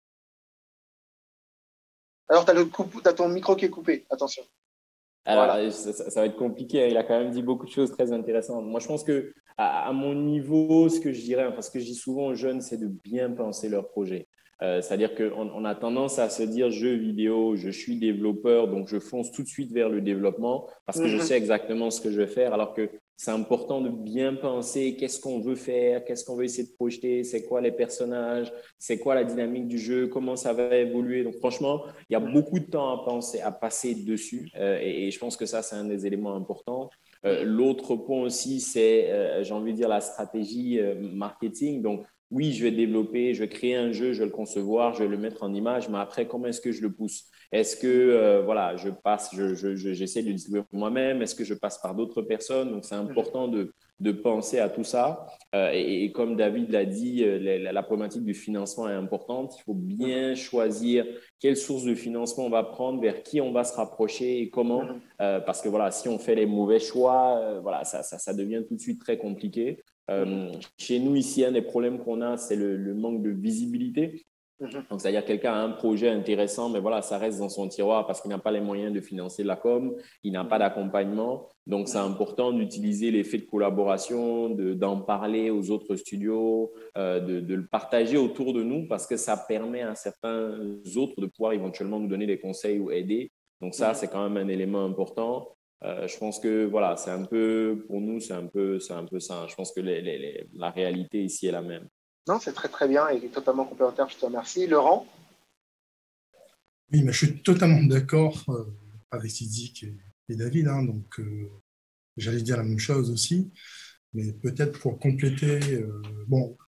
[SPEAKER 1] Alors, tu as ton micro qui est coupé, attention.
[SPEAKER 4] Alors, voilà. Ça va être compliqué. Il a quand même dit beaucoup de choses très intéressantes. Moi, je pense que à mon niveau, ce que je dirais, enfin, ce que je dis souvent aux jeunes, c'est de bien penser leur projet. C'est-à-dire qu'on a tendance à se dire jeux vidéo, je suis développeur, donc je fonce tout de suite vers le développement parce que je sais exactement ce que je vais faire, alors que c'est important de bien penser qu'est-ce qu'on veut faire, qu'est-ce qu'on veut essayer de projeter, c'est quoi les personnages, c'est quoi la dynamique du jeu, comment ça va évoluer. Donc franchement, il y a beaucoup de temps à passer dessus et je pense que ça, c'est un des éléments importants. L'autre point aussi, c'est, j'ai envie de dire, la stratégie marketing. Donc, oui, je vais développer, je vais créer un jeu, je vais le concevoir, je vais le mettre en image, mais après, comment est-ce que je le pousse? Est-ce que, voilà, j'essaie de le distribuer moi-même? Est-ce que je passe par d'autres personnes? Donc, c'est important de penser à tout ça. Et comme David l'a dit, la problématique du financement est importante. Il faut bien choisir quelle source de financement on va prendre, vers qui on va se rapprocher et comment. Parce que, voilà, si on fait les mauvais choix, voilà, ça devient tout de suite très compliqué. Chez nous, ici, un des problèmes qu'on a, c'est le manque de visibilité. Donc, c'est-à-dire quelqu'un a un projet intéressant, mais voilà, ça reste dans son tiroir parce qu'il n'a pas les moyens de financer la com, il n'a pas d'accompagnement. Donc, c'est important d'utiliser l'effet de collaboration, d'en parler aux autres studios, de le partager autour de nous parce que ça permet à certains autres de pouvoir éventuellement nous donner des conseils ou aider. Donc, ça, c'est quand même un élément important. Je pense que voilà, c'est un peu, pour nous, c'est un peu ça. Je pense que la réalité ici est la même.
[SPEAKER 1] Non, c'est très très bien et totalement complémentaire, je te remercie. Laurent?
[SPEAKER 3] Oui, mais je suis totalement d'accord avec Sidik et David, hein, donc j'allais dire la même chose aussi, mais peut-être pour compléter, bon,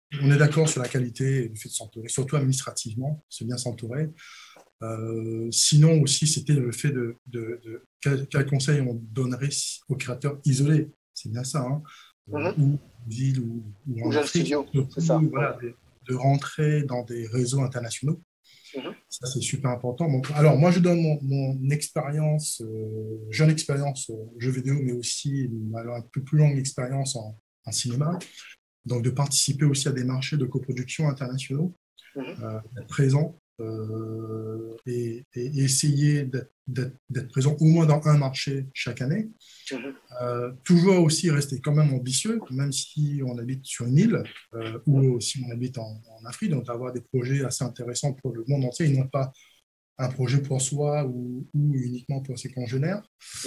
[SPEAKER 3] on est d'accord sur la qualité et le fait de s'entourer, surtout administrativement, c'est bien s'entourer. Sinon aussi, c'était le fait quel conseil on donnerait aux créateurs isolés. C'est bien ça, hein, ou en ville ou en Afrique.
[SPEAKER 1] Studio, c'est ça.
[SPEAKER 3] Voilà, de rentrer dans des réseaux internationaux. Ça, c'est super important. Donc, alors, moi, je donne mon expérience, jeune expérience jeux vidéo, mais aussi un peu plus longue expérience en cinéma. Donc, de participer aussi à des marchés de coproduction internationaux, d'être présent et essayer d'être présent au moins dans un marché chaque année. Toujours aussi rester quand même ambitieux, même si on habite sur une île ou si on habite en Afrique, donc d'avoir des projets assez intéressants pour le monde entier et non pas un projet pour soi ou uniquement pour ses congénères.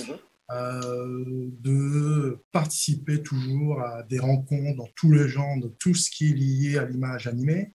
[SPEAKER 3] De participer toujours à des rencontres dans tous les genres, de tout ce qui est lié à l'image animée,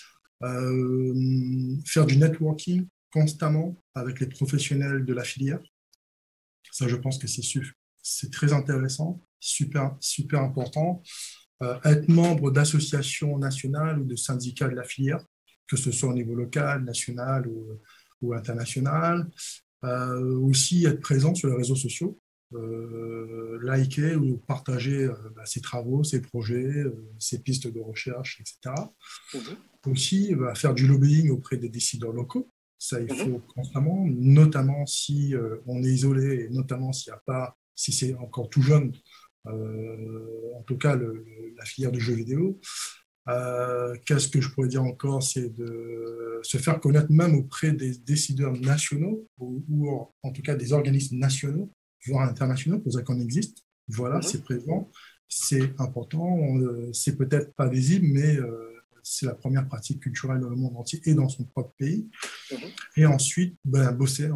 [SPEAKER 3] faire du networking constamment avec les professionnels de la filière. Ça, je pense que c'est très intéressant, super, super important. Être membre d'associations nationales ou de syndicats de la filière, que ce soit au niveau local, national ou international. Aussi être présent sur les réseaux sociaux, liker ou partager ses travaux, ses projets, ses pistes de recherche, etc. Aussi faire du lobbying auprès des décideurs locaux. Ça, il faut constamment, notamment si on est isolé, et notamment si c'est encore tout jeune, en tout cas la filière du jeu vidéo. Qu'est-ce que je pourrais dire encore, c'est de se faire connaître même auprès des décideurs nationaux ou en tout cas des organismes nationaux, voire internationaux, pour ça qu'on existe. Voilà, c'est présent, c'est important, c'est peut-être pas visible, mais c'est la première pratique culturelle dans le monde entier et dans son propre pays. Et ensuite, bosser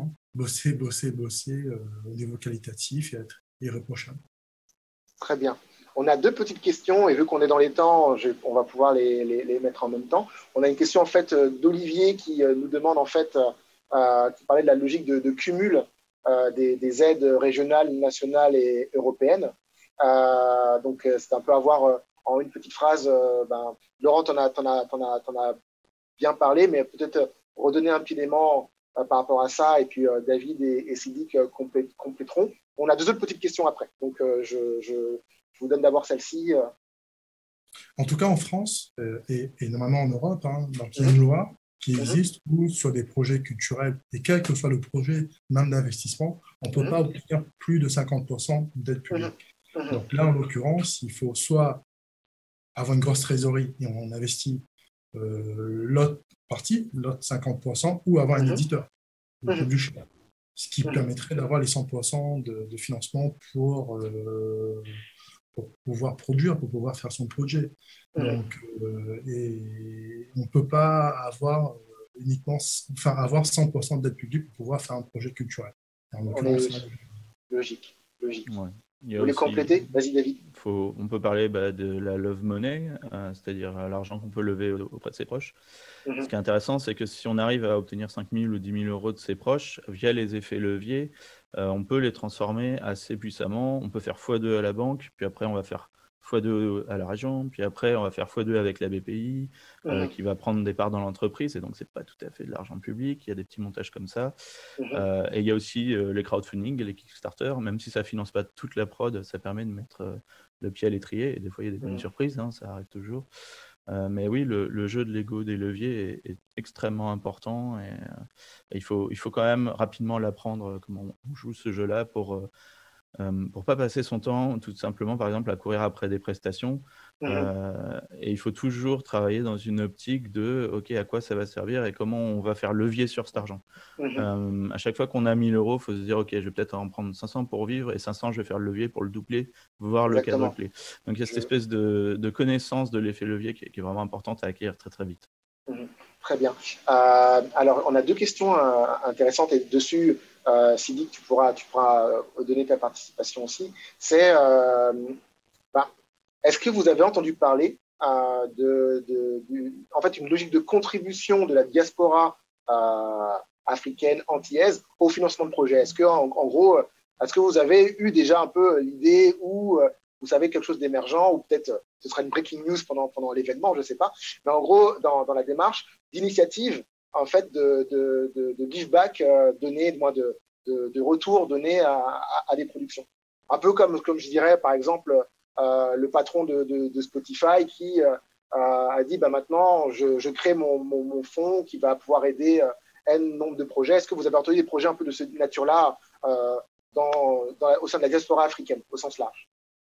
[SPEAKER 3] au niveau qualitatif et être irréprochable.
[SPEAKER 1] Très bien. On a deux petites questions et vu qu'on est dans les temps, on va pouvoir les mettre en même temps. On a une question en fait d'Olivier qui nous demande en fait, qui parlait de la logique de cumul des aides régionales, nationales et européennes. Donc c'est un peu à voir en une petite phrase. Laurent, t'en as bien parlé, mais peut-être redonner un petit élément par rapport à ça et puis David et Sidik compléteront. On a deux autres petites questions après. Donc je vous donne d'abord celle-ci.
[SPEAKER 3] En tout cas, en France et normalement en Europe, donc il y a une loi qui existe où sur des projets culturels, et quel que soit le projet, même d'investissement, on ne peut pas obtenir plus de 50% d'aide publique. Donc là, en l'occurrence, il faut soit avoir une grosse trésorerie et on investit l'autre partie, l'autre 50%, ou avoir un éditeur, ce qui permettrait d'avoir les 100% de financement pour pouvoir produire, pour pouvoir faire son projet. Donc, et on ne peut pas avoir avoir 100% d'aide publique pour pouvoir faire un projet culturel.
[SPEAKER 1] Logique.
[SPEAKER 2] Ouais.
[SPEAKER 1] Vous voulez compléter ? Vas-y, David.
[SPEAKER 2] On peut parler de la love money, c'est-à-dire l'argent qu'on peut lever auprès de ses proches. Ce qui est intéressant, c'est que si on arrive à obtenir 5 000 ou 10 000 euros de ses proches, via les effets leviers, on peut les transformer assez puissamment. On peut faire x2 à la banque, puis après on va faire x2 à la région, puis après on va faire x2 avec la BPI, qui va prendre des parts dans l'entreprise, et donc c'est pas tout à fait de l'argent public, il y a des petits montages comme ça. Et il y a aussi les crowdfunding, les Kickstarter, même si ça finance pas toute la prod, ça permet de mettre le pied à l'étrier, et des fois il y a des bonnes surprises, ça arrive toujours. Mais oui, le jeu de Lego des leviers est extrêmement important, et il faut quand même rapidement l'apprendre comment on joue ce jeu-là pour pas passer son temps tout simplement, par exemple, à courir après des prestations. Et il faut toujours travailler dans une optique de OK, à quoi ça va servir et comment on va faire levier sur cet argent. À chaque fois qu'on a 1 000 euros, il faut se dire OK, je vais peut-être en prendre 500 pour vivre, et 500, je vais faire le levier pour le doubler, voire le quadrupler. Donc il y a cette espèce de connaissance de l'effet levier qui est vraiment importante à acquérir très très vite.
[SPEAKER 1] Très bien. Alors, on a deux questions intéressantes, et dessus, Sidik, tu pourras donner ta participation aussi. C'est, est-ce que vous avez entendu parler en fait, une logique de contribution de la diaspora africaine antillaise au financement de projets? Est-ce que, en gros, est-ce que vous avez eu déjà un peu l'idée ou vous savez, quelque chose d'émergent, ou peut-être ce sera une breaking news pendant l'événement, je ne sais pas. Mais en gros, dans la démarche d'initiative, en fait, de give back donné, de retour donné à des productions. Un peu comme je dirais, par exemple, le patron de Spotify qui a dit au je crée mon fonds qui va pouvoir aider N nombre de projets. Est-ce que vous avez entendu des projets un peu de cette nature-là au sein de la diaspora africaine, au sens large?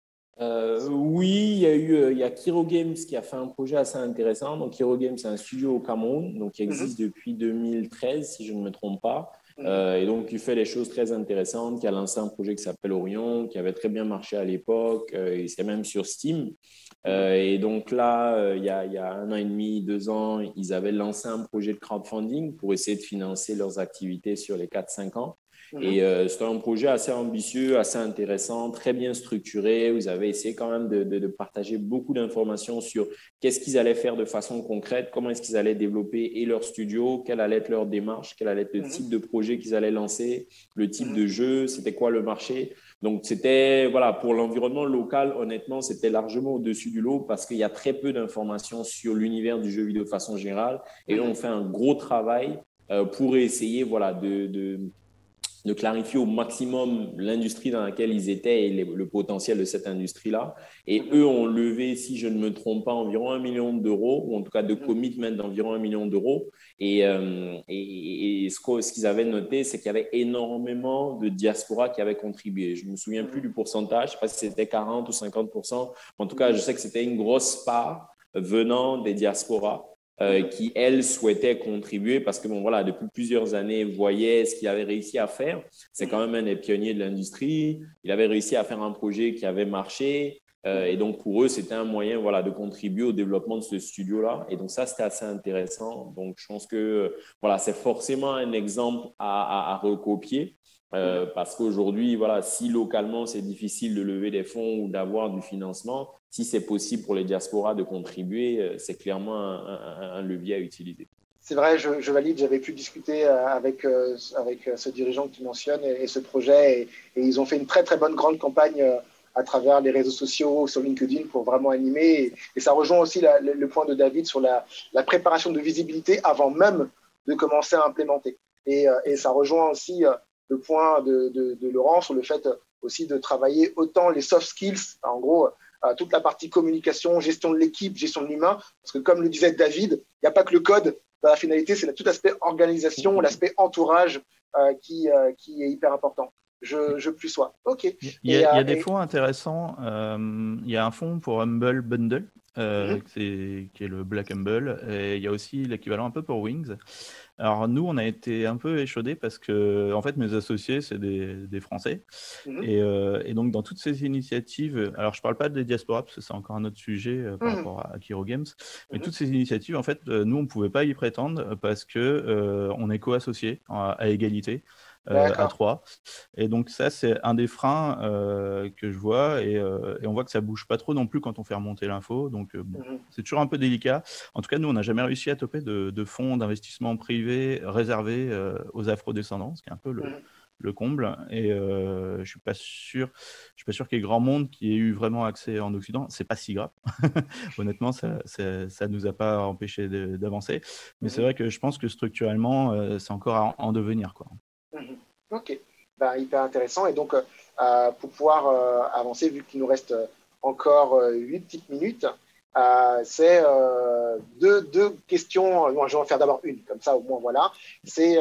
[SPEAKER 4] Oui, il y a Kiro Games qui a fait un projet assez intéressant. Donc, Kiro Games, c'est un studio au Cameroun, donc qui existe depuis 2013, si je ne me trompe pas. Et donc, il fait des choses très intéressantes, qui a lancé un projet qui s'appelle Orion, qui avait très bien marché à l'époque, et c'est même sur Steam. Et donc là, il y a 1 an et demi, 2 ans, ils avaient lancé un projet de crowdfunding pour essayer de financer leurs activités sur les 4-5 ans. Et c'était un projet assez ambitieux, assez intéressant, très bien structuré. Vous avez essayé quand même de partager beaucoup d'informations sur qu'est-ce qu'ils allaient faire de façon concrète, comment est-ce qu'ils allaient développer et leur studio, quelle allait être leur démarche, quel allait être le type de projet qu'ils allaient lancer, le type de jeu, c'était quoi le marché. Donc, c'était, voilà, pour l'environnement local, honnêtement, c'était largement au-dessus du lot parce qu'il y a très peu d'informations sur l'univers du jeu vidéo de façon générale. Et on fait un gros travail pour essayer, voilà, de clarifier au maximum l'industrie dans laquelle ils étaient et le potentiel de cette industrie-là. Et eux ont levé, si je ne me trompe pas, environ 1 million d'euros, ou en tout cas de commitment d'environ 1 million d'euros. Et ce qu'ils avaient noté, c'est qu'il y avait énormément de diaspora qui avaient contribué. Je ne me souviens plus du pourcentage, je ne sais pas si c'était 40 ou 50%. En tout cas, je sais que c'était une grosse part venant des diasporas. Qui, elles, souhaitaient contribuer parce que, bon, voilà, depuis plusieurs années, voyaient ce qu'il avait réussi à faire. C'est quand même un des pionniers de l'industrie. Il avait réussi à faire un projet qui avait marché. Et donc, pour eux, c'était un moyen, voilà, de contribuer au développement de ce studio-là. Et donc, ça, c'était assez intéressant. Donc, je pense que, voilà, c'est forcément un exemple à recopier. Parce qu'aujourd'hui, voilà, si localement, c'est difficile de lever des fonds ou d'avoir du financement, si c'est possible pour les diasporas de contribuer, c'est clairement un levier à utiliser.
[SPEAKER 1] C'est vrai, je valide, j'avais pu discuter avec ce dirigeant que tu mentionnes et ce projet, et ils ont fait une très très bonne grande campagne à travers les réseaux sociaux, sur LinkedIn, pour vraiment animer. Et ça rejoint aussi le point de David sur la préparation de visibilité avant même de commencer à implémenter. Et ça rejoint aussi le point de Laurent sur le fait aussi de travailler autant les soft skills, en gros, toute la partie communication, gestion de l'équipe, gestion de l'humain, parce que comme le disait David, il n'y a pas que le code. Dans la finalité, c'est tout l'aspect organisation, l'aspect entourage qui est hyper important. Je plus sois. OK.
[SPEAKER 2] Il y a des fonds intéressants. Il y a un fonds pour Humble Bundle, qui est le Black Humble. Et il y a aussi l'équivalent un peu pour Wings. Alors nous, on a été un peu échaudés parce que en fait, mes associés, c'est des Français. Et donc, dans toutes ces initiatives, alors je ne parle pas des diasporas parce que c'est encore un autre sujet par rapport à Kiro Games, mais toutes ces initiatives, en fait, nous, on ne pouvait pas y prétendre parce qu'on est co-associés à égalité. À 3. Et donc ça, c'est un des freins que je vois, et on voit que ça bouge pas trop non plus quand on fait remonter l'info, donc c'est toujours un peu délicat. En tout cas, nous, on n'a jamais réussi à toper de fonds d'investissement privés réservés aux afro-descendants, ce qui est un peu le comble, et je suis pas sûr qu'il y ait grand monde qui ait eu vraiment accès en Occident. C'est pas si grave. Honnêtement, ça nous a pas empêché d'avancer, mais c'est vrai que je pense que structurellement, c'est encore en devenir, quoi.
[SPEAKER 1] Ok, hyper intéressant. Et donc, pour pouvoir avancer, vu qu'il nous reste encore 8 petites minutes, c'est deux questions. Bon, je vais en faire d'abord une, comme ça au moins, voilà. C'est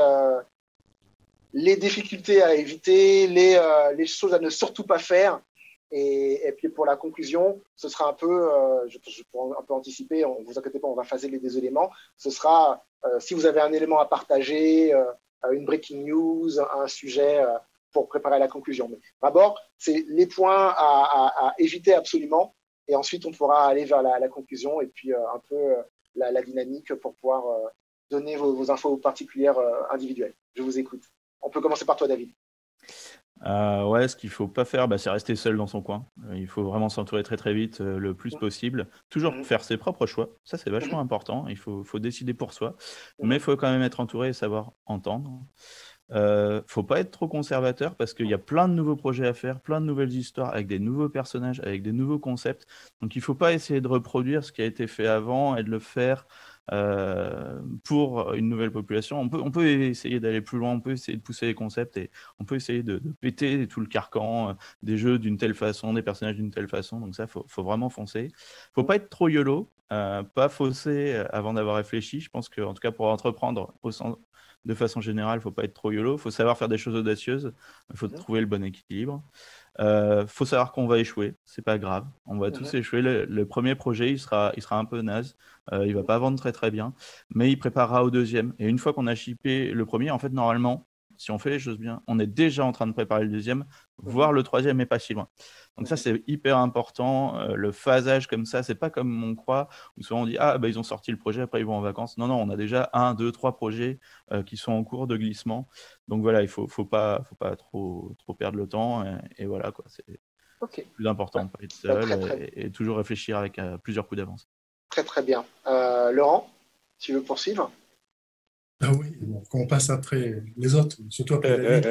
[SPEAKER 1] les difficultés à éviter, les choses à ne surtout pas faire. Et puis pour la conclusion, ce sera un peu, je pourrais un peu anticiper, ne vous inquiétez pas, on va phaser les deux éléments. Ce sera, si vous avez un élément à partager, une breaking news, un sujet pour préparer la conclusion. Mais d'abord, c'est les points à éviter absolument, et ensuite on pourra aller vers la conclusion et puis un peu la dynamique pour pouvoir donner vos infos particulières individuelles. Je vous écoute. On peut commencer par toi, David.
[SPEAKER 2] Ouais, ce qu'il ne faut pas faire, c'est rester seul dans son coin. Il faut vraiment s'entourer très très vite, le plus possible. Toujours faire ses propres choix, ça c'est vachement important. Il faut décider pour soi, mais il faut quand même être entouré et savoir entendre. Faut pas être trop conservateur parce qu'il y a plein de nouveaux projets à faire, plein de nouvelles histoires avec des nouveaux personnages, avec des nouveaux concepts. Donc il faut pas essayer de reproduire ce qui a été fait avant et de le faire pour une nouvelle population. On peut essayer d'aller plus loin, on peut essayer de pousser les concepts et on peut essayer de péter tout le carcan des jeux d'une telle façon, des personnages d'une telle façon. Donc ça, faut vraiment foncer. Faut pas être trop YOLO, pas fausser avant d'avoir réfléchi. Je pense qu'en tout cas pour entreprendre de façon générale, il ne faut pas être trop YOLO. Il faut savoir faire des choses audacieuses. Il faut trouver le bon équilibre. Faut savoir qu'on va échouer. C'est pas grave. On va tous échouer. Le premier projet, il sera un peu naze. Il va pas vendre très très bien. Mais il préparera au deuxième. Et une fois qu'on a shippé le premier, en fait, normalement, si on fait les choses bien, on est déjà en train de préparer le deuxième, voire le troisième est pas si loin. Donc ça, c'est hyper important. Le phasage comme ça, c'est pas comme on croit, où souvent on dit « Ah, bah, ils ont sorti le projet, après ils vont en vacances ». Non, on a déjà 1, 2, 3 projets qui sont en cours de glissement. Donc voilà, il faut pas trop perdre le temps. Et voilà, quoi. C'est plus important, pas être seul et toujours réfléchir avec plusieurs coups d'avance.
[SPEAKER 1] Très, très bien. Laurent, tu veux poursuivre?
[SPEAKER 3] Ah oui, donc on passe après les autres, surtout après David.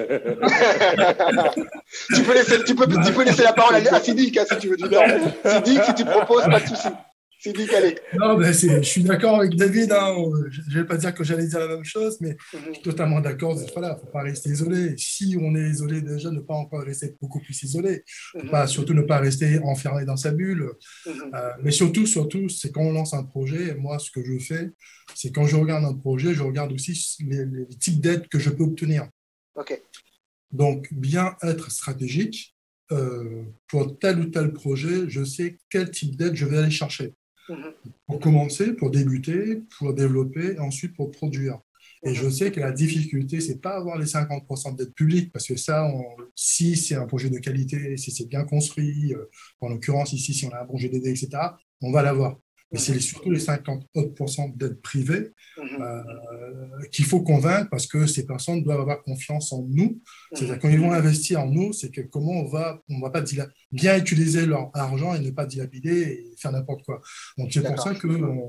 [SPEAKER 1] Tu peux laisser la parole à Sidic si tu veux du temps. Sidic, si tu proposes, pas de souci. Sidic, allez.
[SPEAKER 3] Non, mais je suis d'accord avec David. Je ne vais pas dire que j'allais dire la même chose, mais je suis totalement d'accord. Voilà, il ne faut pas rester isolé. Si on est isolé déjà, ne pas encore rester beaucoup plus isolé. Surtout ne pas rester enfermé dans sa bulle. Mais surtout, c'est quand on lance un projet. Moi, ce que je fais, c'est quand je regarde un projet, je regarde aussi les types d'aides que je peux obtenir.
[SPEAKER 1] OK.
[SPEAKER 3] Donc, bien être stratégique. Pour tel ou tel projet, je sais quel type d'aide je vais aller chercher. Pour commencer, pour débuter, pour développer, et ensuite pour produire. Et je sais que la difficulté, c'est pas avoir les 50% d'aide publique, parce que ça, si c'est un projet de qualité, si c'est bien construit, en l'occurrence ici, si on a un projet d'aider, etc., on va l'avoir. Mais c'est surtout les 50% d'aide privée qu'il faut convaincre, parce que ces personnes doivent avoir confiance en nous. C'est-à-dire quand ils vont investir en nous, c'est que comment on va pas bien utiliser leur argent et ne pas dilapider et faire n'importe quoi. Donc c'est pour ça que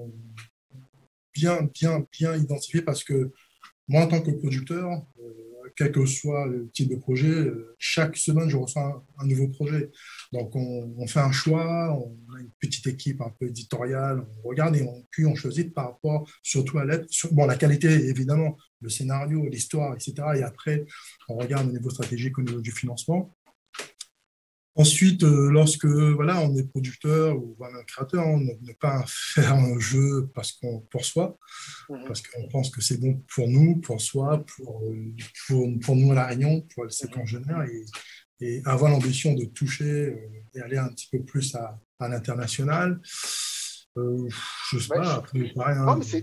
[SPEAKER 3] bien identifier, parce que moi en tant que producteur, quel que soit le type de projet, chaque semaine, je reçois un nouveau projet. Donc, on fait un choix, on a une petite équipe un peu éditoriale, on regarde et puis on choisit par rapport surtout à l'aide. Bon, la qualité, évidemment, le scénario, l'histoire, etc. Et après, on regarde au niveau stratégique, au niveau du financement. Ensuite, lorsque on est producteur ou un créateur, on ne pas faire un jeu pour soi, parce qu'on pense que c'est bon pour nous, pour soi, pour nous à La Réunion, pour ce qu'on génère, et avoir l'ambition de toucher et aller un petit peu plus à l'international. Je ne sais pas, après, pareil.
[SPEAKER 1] Non, mais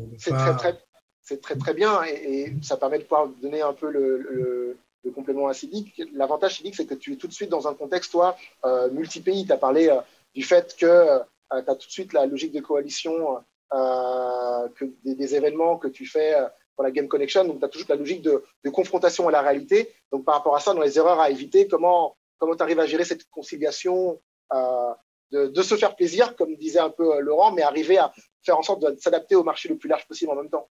[SPEAKER 1] c'est très bien, et ça permet de pouvoir donner un peu le complément à Sidic. L'avantage, Sidic, c'est que tu es tout de suite dans un contexte, toi, multi-pays. Tu as parlé du fait que tu as tout de suite la logique de coalition, que des événements que tu fais pour la Game Connection. Donc, tu as toujours la logique de confrontation à la réalité. Donc, par rapport à ça, dans les erreurs à éviter, comment tu arrives à gérer cette conciliation de se faire plaisir, comme disait un peu Laurent, mais arriver à faire en sorte de s'adapter au marché le plus large possible en même temps?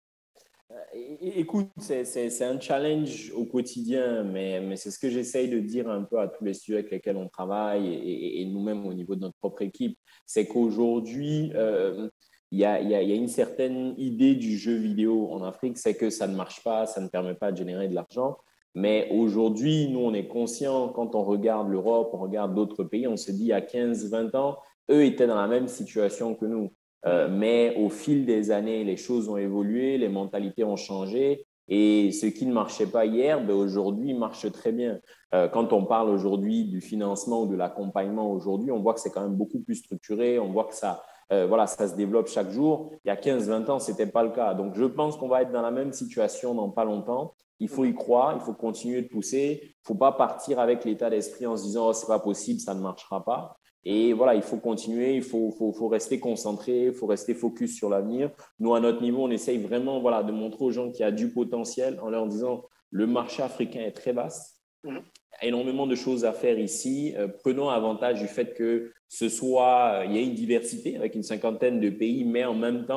[SPEAKER 4] Écoute, c'est un challenge au quotidien, mais c'est ce que j'essaye de dire un peu à tous les studios avec lesquels on travaille et nous-mêmes au niveau de notre propre équipe. C'est qu'aujourd'hui, il y a une certaine idée du jeu vidéo en Afrique, c'est que ça ne marche pas, ça ne permet pas de générer de l'argent. Mais aujourd'hui, nous, on est conscients, quand on regarde l'Europe, on regarde d'autres pays, on se dit il y a 15-20 ans, eux étaient dans la même situation que nous. Mais au fil des années, les choses ont évolué, les mentalités ont changé et ce qui ne marchait pas hier, aujourd'hui, marche très bien. Quand on parle aujourd'hui du financement ou de l'accompagnement aujourd'hui, on voit que c'est quand même beaucoup plus structuré, on voit que ça se développe chaque jour. Il y a 15-20 ans, ce n'était pas le cas. Donc, je pense qu'on va être dans la même situation dans pas longtemps. Il faut y croire, il faut continuer de pousser. Il ne faut pas partir avec l'état d'esprit en se disant « oh, ce n'est pas possible, ça ne marchera pas ». Et voilà, il faut continuer, il faut rester concentré, il faut rester focus sur l'avenir. Nous, à notre niveau, on essaye vraiment de montrer aux gens qu'il y a du potentiel en leur disant le marché africain est très vaste. Il y a énormément de choses à faire ici. Prenons avantage du fait que il y a une diversité avec une 50aine de pays, mais en même temps,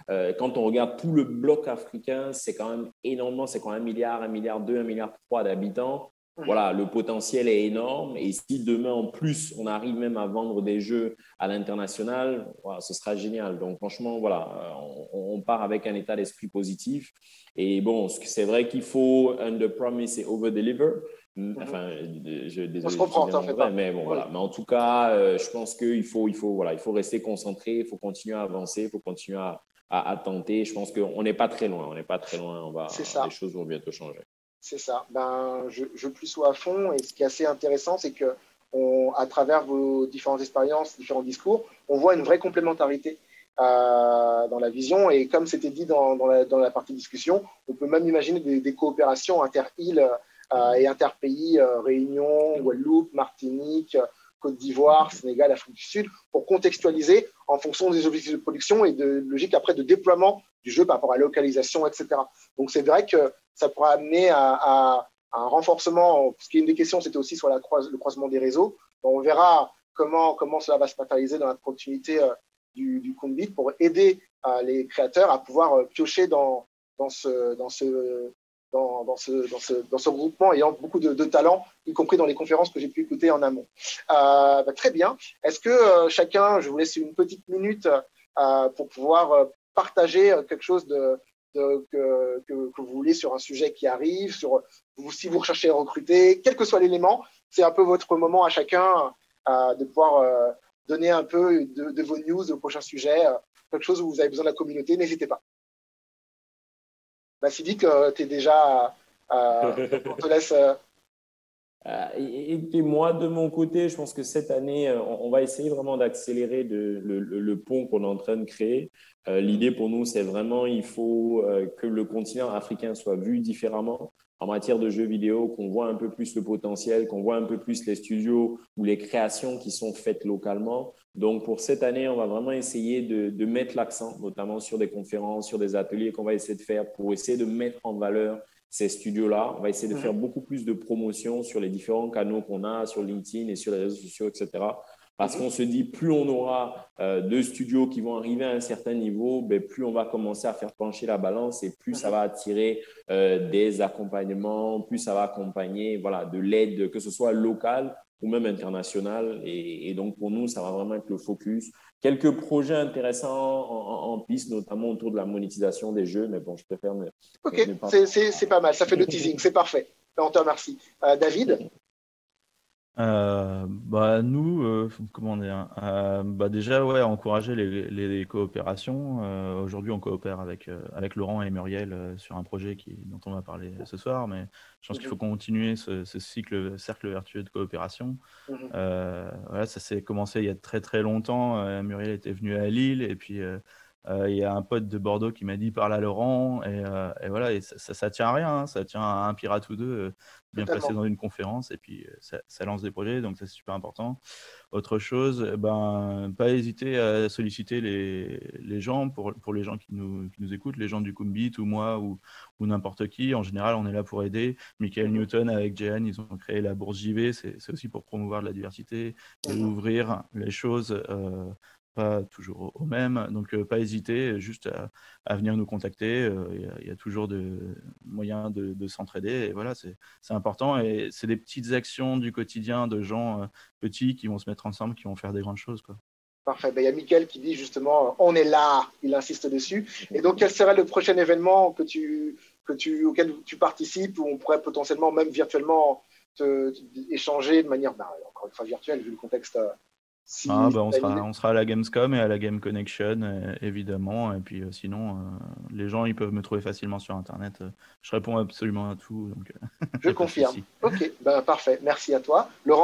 [SPEAKER 4] quand on regarde tout le bloc africain, c'est quand même énormément, c'est quand même 1 milliard, 1,2 milliard, 1,3 milliard d'habitants. Voilà, le potentiel est énorme et si demain, en plus, on arrive même à vendre des jeux à l'international, voilà, ce sera génial. Donc, franchement, voilà, on part avec un état d'esprit positif. Et bon, c'est vrai qu'il faut under-promise et over-deliver. Enfin, désolé,
[SPEAKER 1] on se comprend, t'en fais pas.
[SPEAKER 4] Mais bon, voilà. Mais en tout cas, je pense qu'il faut, voilà, il faut rester concentré, il faut continuer à avancer, il faut continuer à tenter. Je pense qu'on n'est pas très loin. On n'est pas très loin. Les choses vont bientôt changer.
[SPEAKER 1] C'est ça. Je plus sois à fond. Et ce qui est assez intéressant, c'est que à travers vos différentes expériences, différents discours, on voit une vraie complémentarité dans la vision. Et comme c'était dit dans la partie discussion, on peut même imaginer des coopérations inter-îles et inter-pays, Réunion, Guadeloupe, Martinique, Côte d'Ivoire, Sénégal, Afrique du Sud, pour contextualiser en fonction des objectifs de production et de logique après de déploiement du jeu par rapport à la localisation, etc. Donc c'est vrai que ça pourra amener à un renforcement. Ce qui est une des questions, c'était aussi sur le croisement des réseaux. Donc, on verra comment cela va se matérialiser dans la continuité du Comebit pour aider les créateurs à pouvoir piocher dans ce regroupement ayant beaucoup de talents, y compris dans les conférences que j'ai pu écouter en amont. Très bien. Est-ce que chacun, je vous laisse une petite minute pour pouvoir partager quelque chose que vous voulez sur un sujet qui arrive, si vous recherchez à recruter, quel que soit l'élément, c'est un peu votre moment à chacun de pouvoir donner un peu de vos news, de prochains sujets, quelque chose où vous avez besoin de la communauté, n'hésitez pas. Sidic, tu es déjà… on te laisse…
[SPEAKER 4] Et moi, de mon côté, je pense que cette année, on va essayer vraiment d'accélérer le pont qu'on est en train de créer. L'idée pour nous, c'est vraiment il faut que le continent africain soit vu différemment en matière de jeux vidéo, qu'on voit un peu plus le potentiel, qu'on voit un peu plus les studios ou les créations qui sont faites localement. Donc, pour cette année, on va vraiment essayer de mettre l'accent, notamment sur des conférences, sur des ateliers qu'on va essayer de faire pour essayer de mettre en valeur ces studios-là. On va essayer de faire beaucoup plus de promotion sur les différents canaux qu'on a, sur LinkedIn et sur les réseaux sociaux, etc. Parce qu'on se dit, plus on aura de studios qui vont arriver à un certain niveau, plus on va commencer à faire pencher la balance et plus ça va attirer des accompagnements, plus ça va accompagner de l'aide, que ce soit locale ou même internationale. Et donc, pour nous, ça va vraiment être le focus. Quelques projets intéressants en piste, notamment autour de la monétisation des jeux, mais bon, je préfère ne
[SPEAKER 1] pas… c'est pas mal, ça fait le teasing, c'est parfait. On te remercie. David ?
[SPEAKER 2] Nous, comment dire, déjà, encourager les coopérations. Aujourd'hui, on coopère avec Laurent et Muriel sur un projet dont on va parler ce soir, mais je pense qu'il faut continuer ce cercle vertueux de coopération. Ça s'est commencé il y a très très longtemps. Muriel était venue à Lille et puis il y a un pote de Bordeaux qui m'a dit parle à Laurent et voilà, et ça tient à rien, hein, ça tient à un pirate ou deux bien placé dans une conférence et puis ça lance des projets, donc ça c'est super important. Autre chose, pas hésiter à solliciter les gens pour les gens qui nous écoutent, les gens du Comebit ou moi ou n'importe qui. En général, on est là pour aider. Michael Newton avec Jehan, ils ont créé la bourse JV, c'est aussi pour promouvoir de la diversité et ouvrir les choses pas toujours au même, donc pas hésiter juste à venir nous contacter, il y a toujours de moyens de s'entraider et voilà, c'est important et c'est des petites actions du quotidien de gens petits qui vont se mettre ensemble, qui vont faire des grandes choses, quoi.
[SPEAKER 1] Parfait, il y a Michael qui dit justement on est là, il insiste dessus. Et donc quel serait le prochain événement auquel tu participes, où on pourrait potentiellement même virtuellement échanger de manière encore une fois virtuelle vu le contexte.
[SPEAKER 2] On sera à la Gamescom et à la Game Connection, évidemment. Et puis sinon, les gens ils peuvent me trouver facilement sur Internet. Je réponds absolument à tout. Donc,
[SPEAKER 1] je confirme. Ok, parfait. Merci à toi. Laurent ?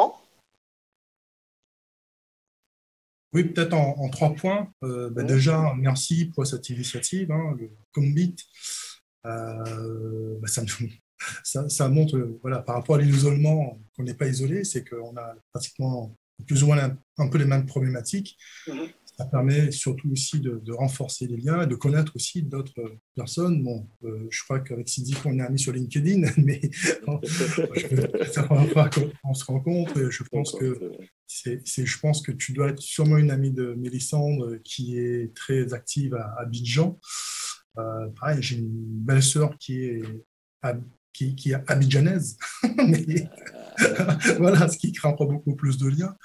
[SPEAKER 3] Oui, peut-être en 3 points. Déjà, merci pour cette initiative, le Comebit. Ça montre, par rapport à l'isolement, qu'on n'est pas isolé, c'est qu'on a pratiquement plus ou moins un peu les mêmes problématiques. Ça permet surtout aussi de renforcer les liens et de connaître aussi d'autres personnes. Bon, je crois qu'avec Cindy, on est amis sur LinkedIn, mais c'est la première fois qu'on se rencontre. Et je pense que je pense que tu dois être sûrement une amie de Mélissandre qui est très active à Abidjan. Pareil, j'ai une belle sœur qui est abidjanaise, mais voilà, ce qui crée encore beaucoup plus de liens.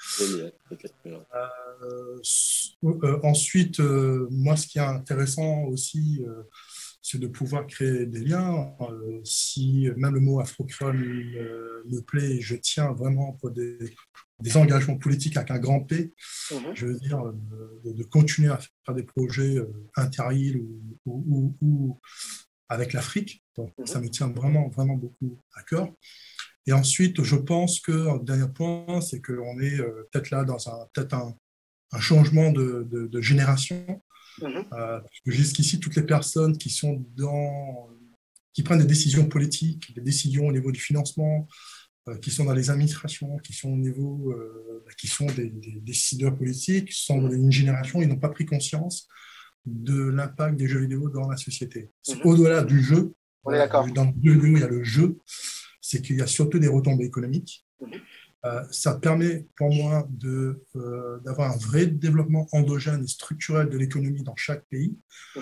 [SPEAKER 3] Ensuite, moi, ce qui est intéressant aussi, c'est de pouvoir créer des liens. Si même le mot afro-créole me plaît, je tiens vraiment pour des engagements politiques avec un grand P, je veux dire, de continuer à faire des projets inter-îles ou avec l'Afrique. Donc, ça me tient vraiment, vraiment beaucoup à cœur. Et ensuite, je pense que, le dernier point, c'est qu'on est peut-être là dans un changement de génération. Parce que jusqu'ici, toutes les personnes qui prennent des décisions politiques, des décisions au niveau du financement, qui sont dans les administrations, qui sont au niveau, qui sont des décideurs politiques, sont dans une génération, ils n'ont pas pris conscience de l'impact des jeux vidéo dans la société. C'est au-delà du jeu.
[SPEAKER 1] On est d'accord.
[SPEAKER 3] Dans le jeu vidéo, il y a le jeu, c'est qu'il y a surtout des retombées économiques. Ça permet pour moi d'avoir un vrai développement endogène et structurel de l'économie dans chaque pays.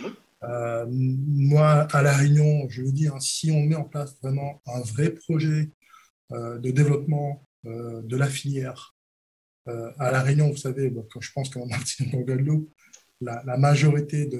[SPEAKER 3] Moi, à La Réunion, je veux dire, si on met en place vraiment un vrai projet de développement de la filière, à La Réunion, vous savez, quand je pense qu'en Martinique, en Guadeloupe, la majorité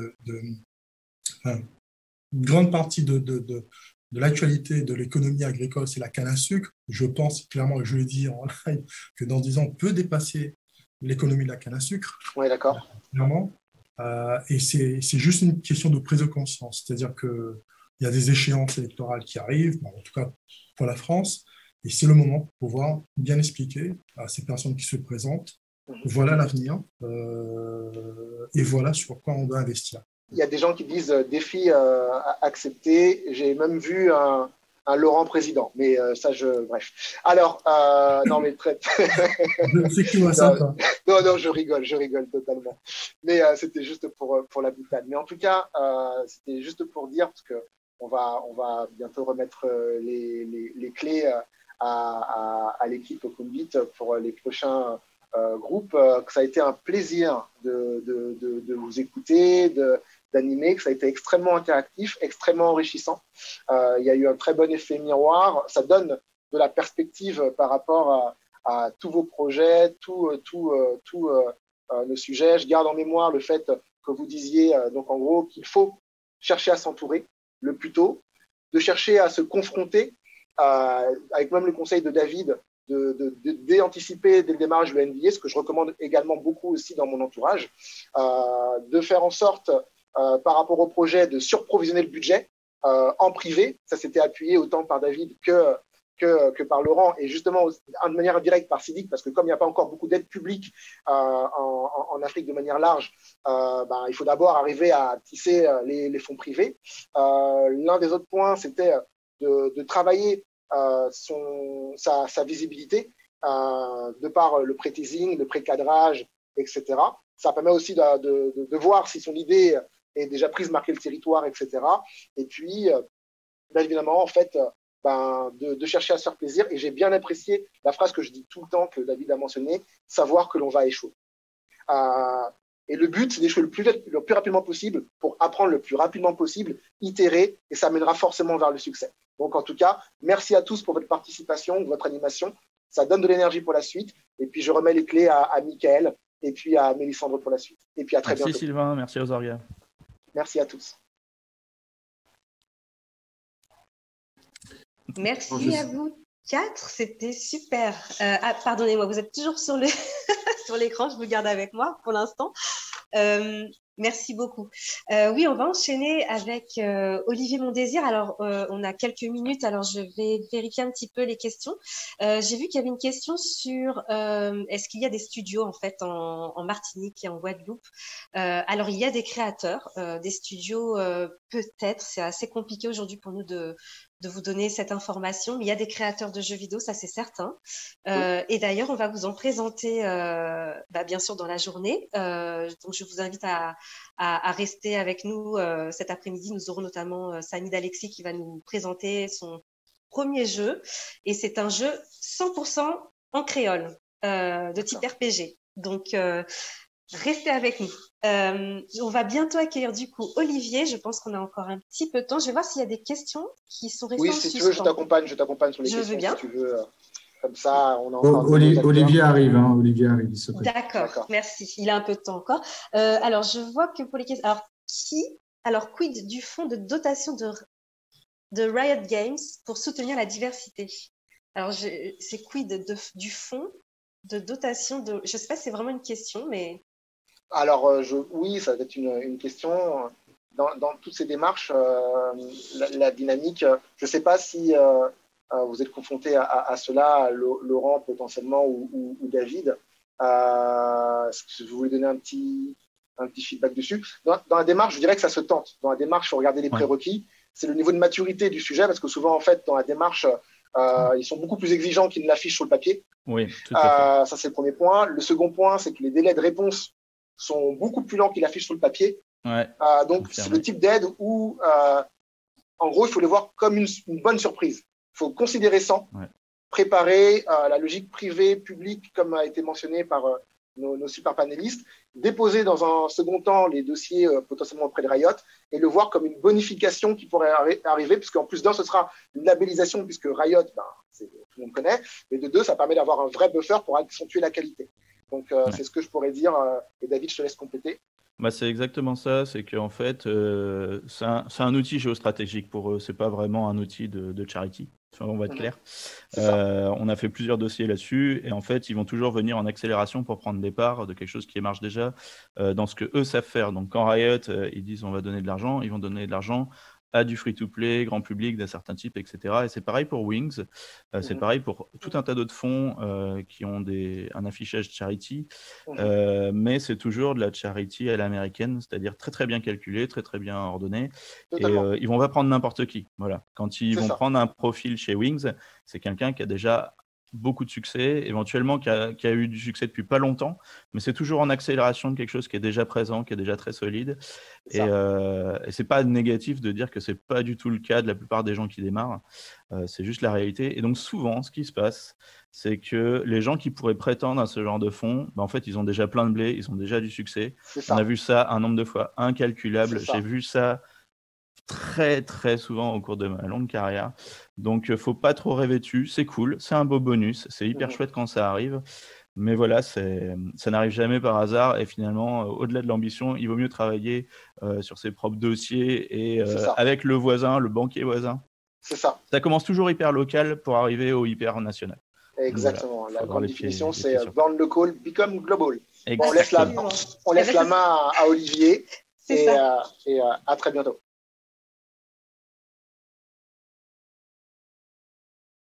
[SPEAKER 3] une grande partie de l'actualité de l'économie agricole, c'est la canne à sucre. Je pense clairement, je le dis en live, que dans 10 ans, on peut dépasser l'économie de la canne à sucre.
[SPEAKER 1] Oui, d'accord.
[SPEAKER 3] Clairement. Et c'est juste une question de prise de conscience. C'est-à-dire qu'il y a des échéances électorales qui arrivent, en tout cas pour la France, et c'est le moment pour pouvoir bien expliquer à ces personnes qui se présentent, voilà l'avenir, et voilà sur quoi on doit investir.
[SPEAKER 1] Il y a des gens qui disent défi accepté. J'ai même vu un Laurent président, mais ça, bref. Alors, non, mais très.
[SPEAKER 3] C'est qui moi ça, toi?
[SPEAKER 1] Non, je rigole totalement. Mais c'était juste pour la boutade. Mais en tout cas, c'était juste pour dire, parce qu'on va bientôt remettre les clés à l'équipe Kumbit pour les prochains groupes, que ça a été un plaisir de vous écouter, d'animer, que ça a été extrêmement interactif, extrêmement enrichissant. Il y a eu un très bon effet miroir. Ça donne de la perspective par rapport à tous vos projets, tous nos sujets. Je garde en mémoire le fait que vous disiez, donc en gros, qu'il faut chercher à s'entourer le plus tôt, de chercher à se confronter, avec même le conseil de David, d'anticiper dès le démarrage le NBA, ce que je recommande également beaucoup aussi dans mon entourage, de faire en sorte, par rapport au projet, de surprovisionner le budget en privé. Ça s'était appuyé autant par David que par Laurent, et justement de manière indirecte par Sidic, parce que comme il n'y a pas encore beaucoup d'aide publique en Afrique de manière large, il faut d'abord arriver à tisser les fonds privés. L'un des autres points, c'était de travailler sa visibilité de par le pré-teasing, le pré-cadrage, etc. Ça permet aussi de voir si son idée est déjà prise, marquer le territoire, etc. Et puis, bien évidemment, en fait, de chercher à se faire plaisir. Et j'ai bien apprécié la phrase que je dis tout le temps, que David a mentionné, savoir que l'on va échouer. Et le but, c'est d'échouer le plus rapidement possible pour apprendre le plus rapidement possible, itérer, et ça mènera forcément vers le succès. Donc, en tout cas, merci à tous pour votre participation, votre animation. Ça donne de l'énergie pour la suite. Et puis, je remets les clés à Mickaël et puis à Mélissandre pour la suite. Et puis, à très bientôt.
[SPEAKER 2] Merci Sylvain, merci aux orgas.
[SPEAKER 1] Merci à tous.
[SPEAKER 5] Merci à vous 4, c'était super. Pardonnez-moi, vous êtes toujours sur l'écran, je vous garde avec moi pour l'instant. Merci beaucoup. Oui, on va enchaîner avec Olivier Mondésir. Alors, on a quelques minutes, alors je vais vérifier un petit peu les questions. J'ai vu qu'il y avait une question sur est-ce qu'il y a des studios en fait en Martinique et en Guadeloupe. Alors, il y a des créateurs, des studios peut-être. C'est assez compliqué aujourd'hui pour nous de vous donner cette information, mais il y a des créateurs de jeux vidéo, ça c'est certain. Et d'ailleurs, on va vous en présenter bien sûr dans la journée. Donc, je vous invite à rester avec nous cet après-midi. Nous aurons notamment Samid Alexis qui va nous présenter son premier jeu. Et c'est un jeu 100% en créole. de type RPG. Donc, restez avec nous. On va bientôt accueillir du coup Olivier. Je pense qu'on a encore un petit peu de temps. Je vais voir s'il y a des questions qui sont restées en suspens.
[SPEAKER 1] Oui, si tu veux, je t'accompagne sur les questions.
[SPEAKER 5] Je veux bien.
[SPEAKER 1] Si tu veux, comme ça, on a
[SPEAKER 6] Olivier arrive, Olivier arrive.
[SPEAKER 5] D'accord, merci. Il a un peu de temps encore. Alors, je vois que pour les questions... Alors, quid du fonds de dotation de Riot Games pour soutenir la diversité? Alors, c'est quid du fonds de dotation de... Je ne sais pas si c'est vraiment une question, mais...
[SPEAKER 1] Alors, oui, ça va être une question. Dans toutes ces démarches, la dynamique, je ne sais pas si vous êtes confronté à cela, Laurent potentiellement ou David. Est-ce que vous voulez donner un petit feedback dessus? Dans la démarche, je dirais que ça se tente. Dans la démarche, il faut regarder les prérequis. C'est le niveau de maturité du sujet, parce que souvent, en fait, dans la démarche, ils sont beaucoup plus exigeants qu'ils ne l'affichent sur le papier.
[SPEAKER 2] Oui, tout à fait.
[SPEAKER 1] Ça, c'est le premier point. Le second point, c'est que les délais de réponse sont beaucoup plus lents qu'ils l'affichent sur le papier.
[SPEAKER 2] Ouais,
[SPEAKER 1] donc, c'est le type d'aide où, en gros, il faut les voir comme une bonne surprise. Il faut considérer ça, préparer la logique privée, publique, comme a été mentionné par nos super panélistes, déposer dans un second temps les dossiers potentiellement auprès de Riot et le voir comme une bonification qui pourrait arriver, puisqu'en plus d'un, ce sera une labellisation, puisque Riot, tout le monde connaît, mais de deux, ça permet d'avoir un vrai buffer pour accentuer la qualité. Donc, c'est ce que je pourrais dire. Et David, je te laisse compléter.
[SPEAKER 2] C'est exactement ça. C'est qu'en fait, c'est un outil géostratégique pour eux. C'est pas vraiment un outil de charity. On va être clair. On a fait plusieurs dossiers là-dessus et en fait, ils vont toujours venir en accélération pour prendre des parts de quelque chose qui marche déjà dans ce que eux savent faire. Donc, quand Riot, ils disent on va donner de l'argent, ils vont donner de l'argent à du free-to-play, grand public d'un certain type, etc. Et c'est pareil pour Wings, c'est pareil pour tout un tas d'autres fonds qui ont un affichage charity, mais c'est toujours de la charity à l'américaine, c'est-à-dire très très bien calculé, très très bien ordonné. Totalement. Et ils vont pas prendre n'importe qui. Voilà. Quand ils vont prendre un profil chez Wings, c'est quelqu'un qui a déjà beaucoup de succès, éventuellement qui a eu du succès depuis pas longtemps, mais c'est toujours en accélération de quelque chose qui est déjà présent, qui est déjà très solide. Et c'est pas négatif de dire que c'est pas du tout le cas de la plupart des gens qui démarrent. C'est juste la réalité. Et donc souvent, ce qui se passe, c'est que les gens qui pourraient prétendre à ce genre de fonds, en fait, ils ont déjà plein de blé, ils ont déjà du succès. On a vu ça un nombre de fois incalculable. J'ai vu ça très très souvent au cours de ma longue carrière, donc faut pas trop rêver dessus, c'est cool, c'est un beau bonus, c'est hyper chouette quand ça arrive, mais voilà, ça n'arrive jamais par hasard et finalement au-delà de l'ambition, il vaut mieux travailler sur ses propres dossiers et avec le voisin, le banquier voisin.
[SPEAKER 1] C'est ça.
[SPEAKER 2] Ça commence toujours hyper local pour arriver au hyper national.
[SPEAKER 1] Exactement, voilà, la grande définition c'est born local, become global. Bon, on laisse la main à Olivier et à très bientôt.